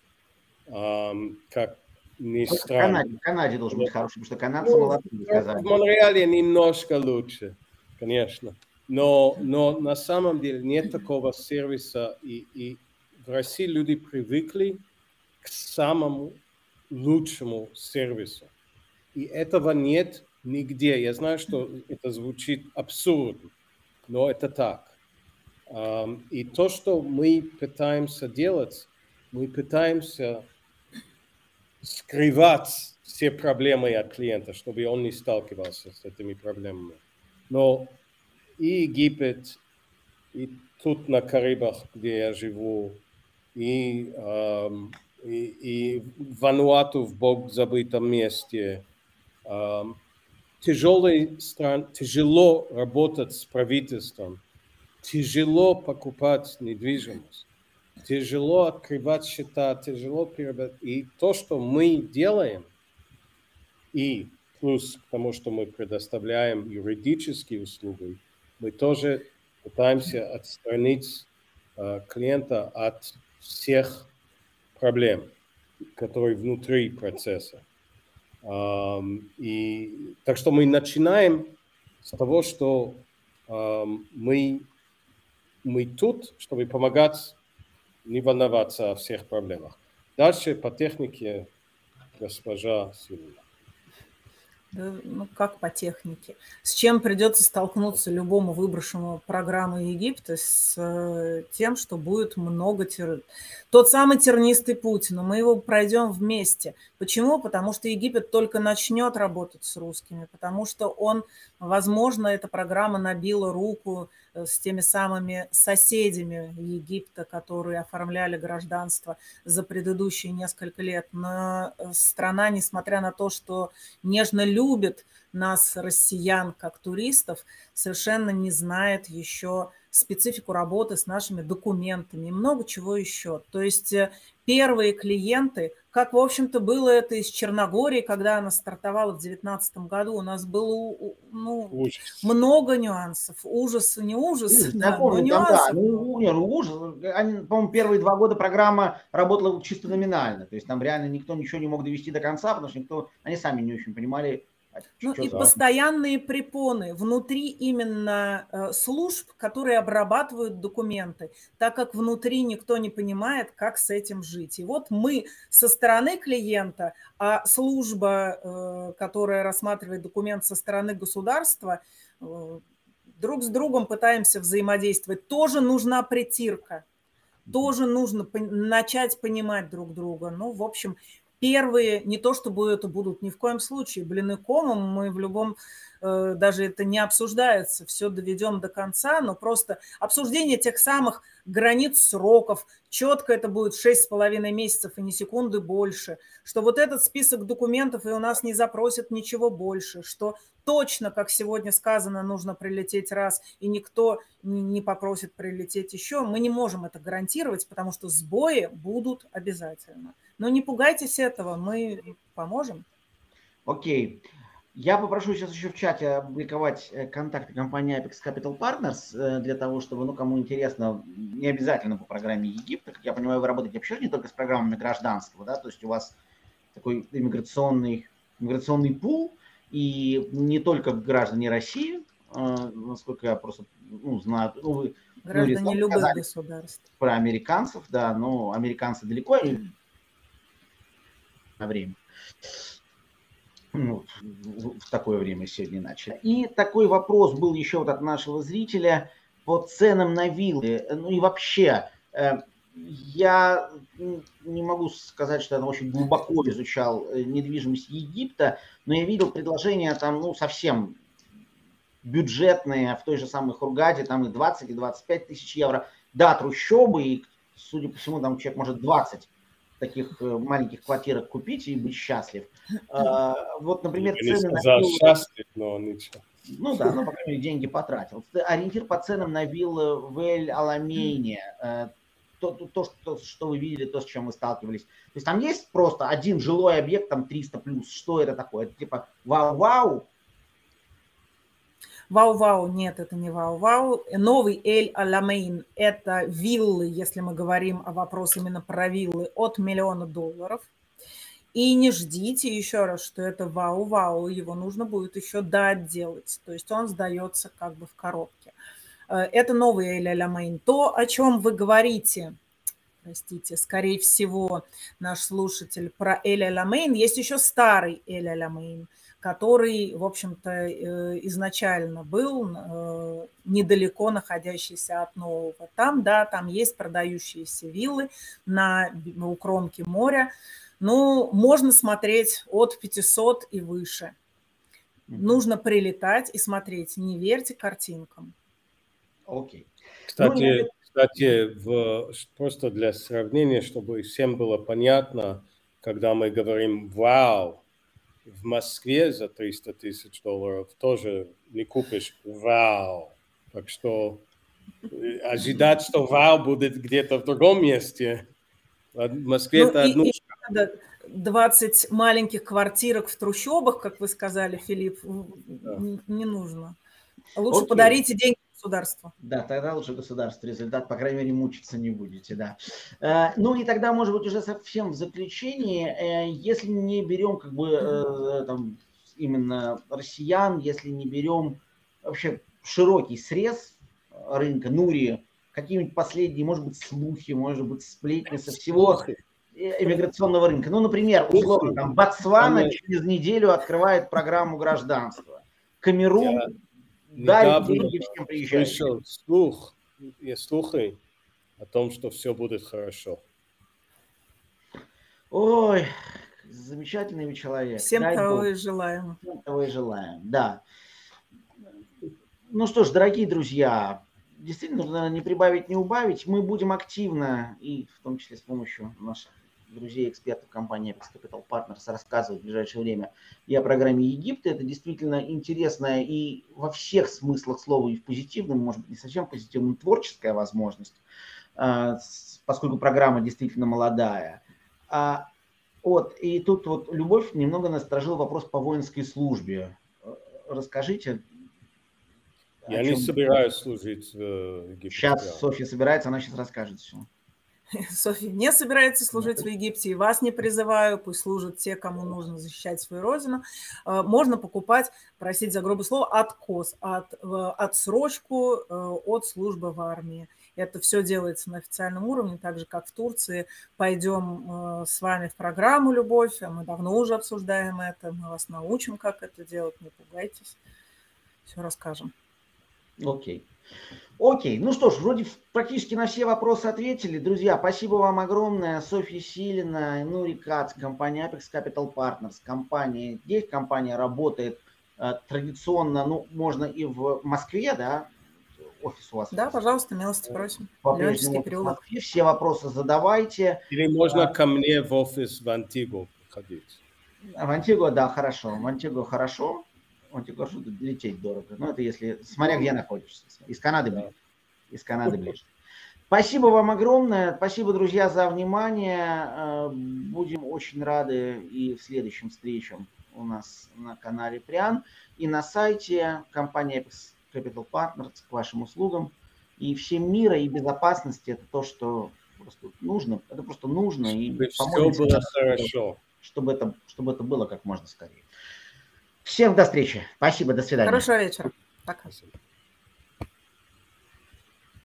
Э, как ни странно. В Канаде, в Канаде должен быть хороший, потому что канадцы ну, молодцы, сказали. В Монреале немножко лучше, конечно. Но, но на самом деле нет такого сервиса. И, и в России люди привыкли к самому лучшему сервису. И этого нет нигде. Я знаю, что это звучит абсурдно, но это так. И то, что мы пытаемся делать, мы пытаемся скрывать все проблемы от клиента, чтобы он не сталкивался с этими проблемами. Но и Египет, и тут на Карибах, где я живу, и, эм, и, и Вануату в бог забытом месте. Эм, тяжелый стран, тяжело работать с правительством, тяжело покупать недвижимость, тяжело открывать счета, тяжело перебирать. И то, что мы делаем, и плюс к тому, что мы предоставляем юридические услуги, мы тоже пытаемся отстранить э, клиента от всех проблем, которые внутри процесса. Um, и, так что мы начинаем с того, что um, мы, мы тут, чтобы помогать не волноваться о всех проблемах. Дальше по технике госпожа Силина. Да, ну, как по технике. С чем придется столкнуться любому выбравшему программу Египта? С э, тем, что будет много тер... Тот самый тернистый путь, но мы его пройдем вместе. Почему? Потому что Египет только начнет работать с русскими, потому что он, возможно, эта программа набила руку с теми самыми соседями Египта, которые оформляли гражданство за предыдущие несколько лет. Но страна, несмотря на то, что нежно любит нас, россиян, как туристов, совершенно не знает еще специфику работы с нашими документами и много чего еще. То есть первые клиенты, как, в общем-то, было это из Черногории, когда она стартовала в две тысячи девятнадцатом году, у нас было ну, много нюансов. Ужас, не ужас, ужас да, я помню, но там, нюансов. Да, ну, не, ну, ужас. Они, по-моему, первые два года программа работала чисто номинально. То есть там реально никто ничего не мог довести до конца, потому что никто, они сами не очень понимали. Ну и за... постоянные препоны внутри именно э, служб, которые обрабатывают документы, так как внутри никто не понимает, как с этим жить. И вот мы со стороны клиента, а служба, э, которая рассматривает документ со стороны государства, э, друг с другом пытаемся взаимодействовать. Тоже нужна притирка, тоже нужно по- начать понимать друг друга. Ну, в общем... Первые, не то чтобы это будут ни в коем случае блины комом, мы в любом, э, даже это не обсуждается, все доведем до конца, но просто обсуждение тех самых границ сроков, четко это будет шесть с половиной месяцев и ни секунды больше, что вот этот список документов и у нас не запросят ничего больше, что точно, как сегодня сказано, нужно прилететь раз, и никто не попросит прилететь еще, мы не можем это гарантировать, потому что сбои будут обязательно. Но не пугайтесь этого, мы поможем. Окей. Я попрошу сейчас еще в чате опубликовать контакты компании Apex Capital Partners для того, чтобы, ну, кому интересно, не обязательно по программе Египта. Как я понимаю, вы работаете вообще не только с программами гражданства, да, то есть у вас такой иммиграционный, иммиграционный пул, и не только граждане России, насколько я просто ну, знаю. Ну, вы, граждане ну, любых государств. Про американцев, да, но американцы далеко на время. Ну, в такое время сегодня начали. И такой вопрос был еще вот от нашего зрителя по ценам на виллы. Ну и вообще, я не могу сказать, что я очень глубоко изучал недвижимость Египта, но я видел предложения там, ну, совсем бюджетные в той же самой Хургаде, там и двадцать, и двадцать пять тысяч евро. Да, трущобы, и, судя по всему, там человек может двадцать таких маленьких квартирок купить и быть счастлив. Вот, например, я цены не сказал на... счастлив, но ничего. Ну да, ну, по крайней мере, деньги потратил. Ориентир по ценам на виллы в Эль-Аламейне. То, то, то что, что вы видели, то, с чем вы сталкивались. То есть там есть просто один жилой объект, там триста плюс. Что это такое? Это типа вау-вау? Вау-вау, нет, это не вау-вау. Новый Эль-Аламейн – это виллы, если мы говорим о вопросе именно про виллы, от миллиона долларов. И не ждите еще раз, что это вау-вау, его нужно будет еще доотделать. То есть он сдается как бы в коробке. Это новый Эль-Аламейн. То, о чем вы говорите, простите, скорее всего, наш слушатель про Эль-Аламейн, есть еще старый Эль-Аламейн, который, в общем-то, изначально был недалеко находящийся от нового. Там, да, там есть продающиеся виллы на, у кромки моря. Ну, можно смотреть от пятисот и выше. Mm-hmm. Нужно прилетать и смотреть, не верьте картинкам. Окей. Okay. Кстати, ну, кстати в, просто для сравнения, чтобы всем было понятно, когда мы говорим «вау», в Москве за триста тысяч долларов тоже не купишь «вау». Так что ожидать, что «вау» будет где-то в другом месте. В Москве ну, это и, одну... И двадцать маленьких квартирок в трущобах, как вы сказали, Филипп, да. не, не нужно. Лучше Окей. Подарите деньги государству. Да, тогда лучше государству результат, по крайней мере, мучиться не будете, да. Ну и тогда, может быть, уже совсем в заключении, если не берем как бы там, именно россиян, если не берем вообще широкий срез рынка, Нури, какие-нибудь последние, может быть, слухи, может быть, сплетни со всего, иммиграционного рынка. Ну, например, условно, там, Ботсвана через неделю открывает программу гражданства. Камерун дает деньги всем приезжающим. Слышал слух, и слухи о том, что все будет хорошо. Ой, замечательный вы человек. Всем Дай того Бог. и желаем. Всем того и желаем, да. Ну что ж, дорогие друзья, действительно, нужно не прибавить, не убавить. Мы будем активно, и в том числе с помощью наших друзей, экспертов компании Apex Capital Partners, рассказывать в ближайшее время и о программе Египта. Это действительно интересная и во всех смыслах слова, и в позитивном, может быть, не совсем позитивном, творческая возможность, поскольку программа действительно молодая. Вот, и тут вот Любовь немного насторожил вопрос по воинской службе. Расскажите. Я не собираюсь служить в Египте. Сейчас Софья собирается, она сейчас расскажет все. Софья не собирается служить в Египте, и вас не призываю, пусть служат те, кому нужно защищать свою родину. Можно покупать, просить за грубое слово, откос, от, отсрочку от службы в армии. Это все делается на официальном уровне, так же, как в Турции. Пойдем с вами в программу «Любовь», мы давно уже обсуждаем это, мы вас научим, как это делать, не пугайтесь, все расскажем. Окей. Окей. Ну что ж, вроде практически на все вопросы ответили. Друзья, спасибо вам огромное. Софья Силина, Нури Кац, компания Apex Capital Partners. Компания, здесь компания работает э, традиционно, ну, можно и в Москве, да? Офис у вас. Да, пожалуйста, милости просим. По-прежнему в Москве. Все вопросы задавайте. Или можно а, ко мне в офис в Антигу ходить. В Антигу, да, хорошо. В Антигу хорошо. Он тебе говорит, что лететь дорого. Ну, это если, смотря где находишься. Из Канады ближе. Из Канады ближе. Спасибо вам огромное. Спасибо, друзья, за внимание. Будем очень рады и в следующим встречам у нас на канале Приан. И на сайте компании Apex Capital Partners к вашим услугам. И всем мира и безопасности. Это то, что просто нужно. Это просто нужно. Чтобы и все было хорошо. Чтобы это, чтобы это было как можно скорее. Всем до встречи. Спасибо, до свидания. Хорошего вечера. Пока. Спасибо.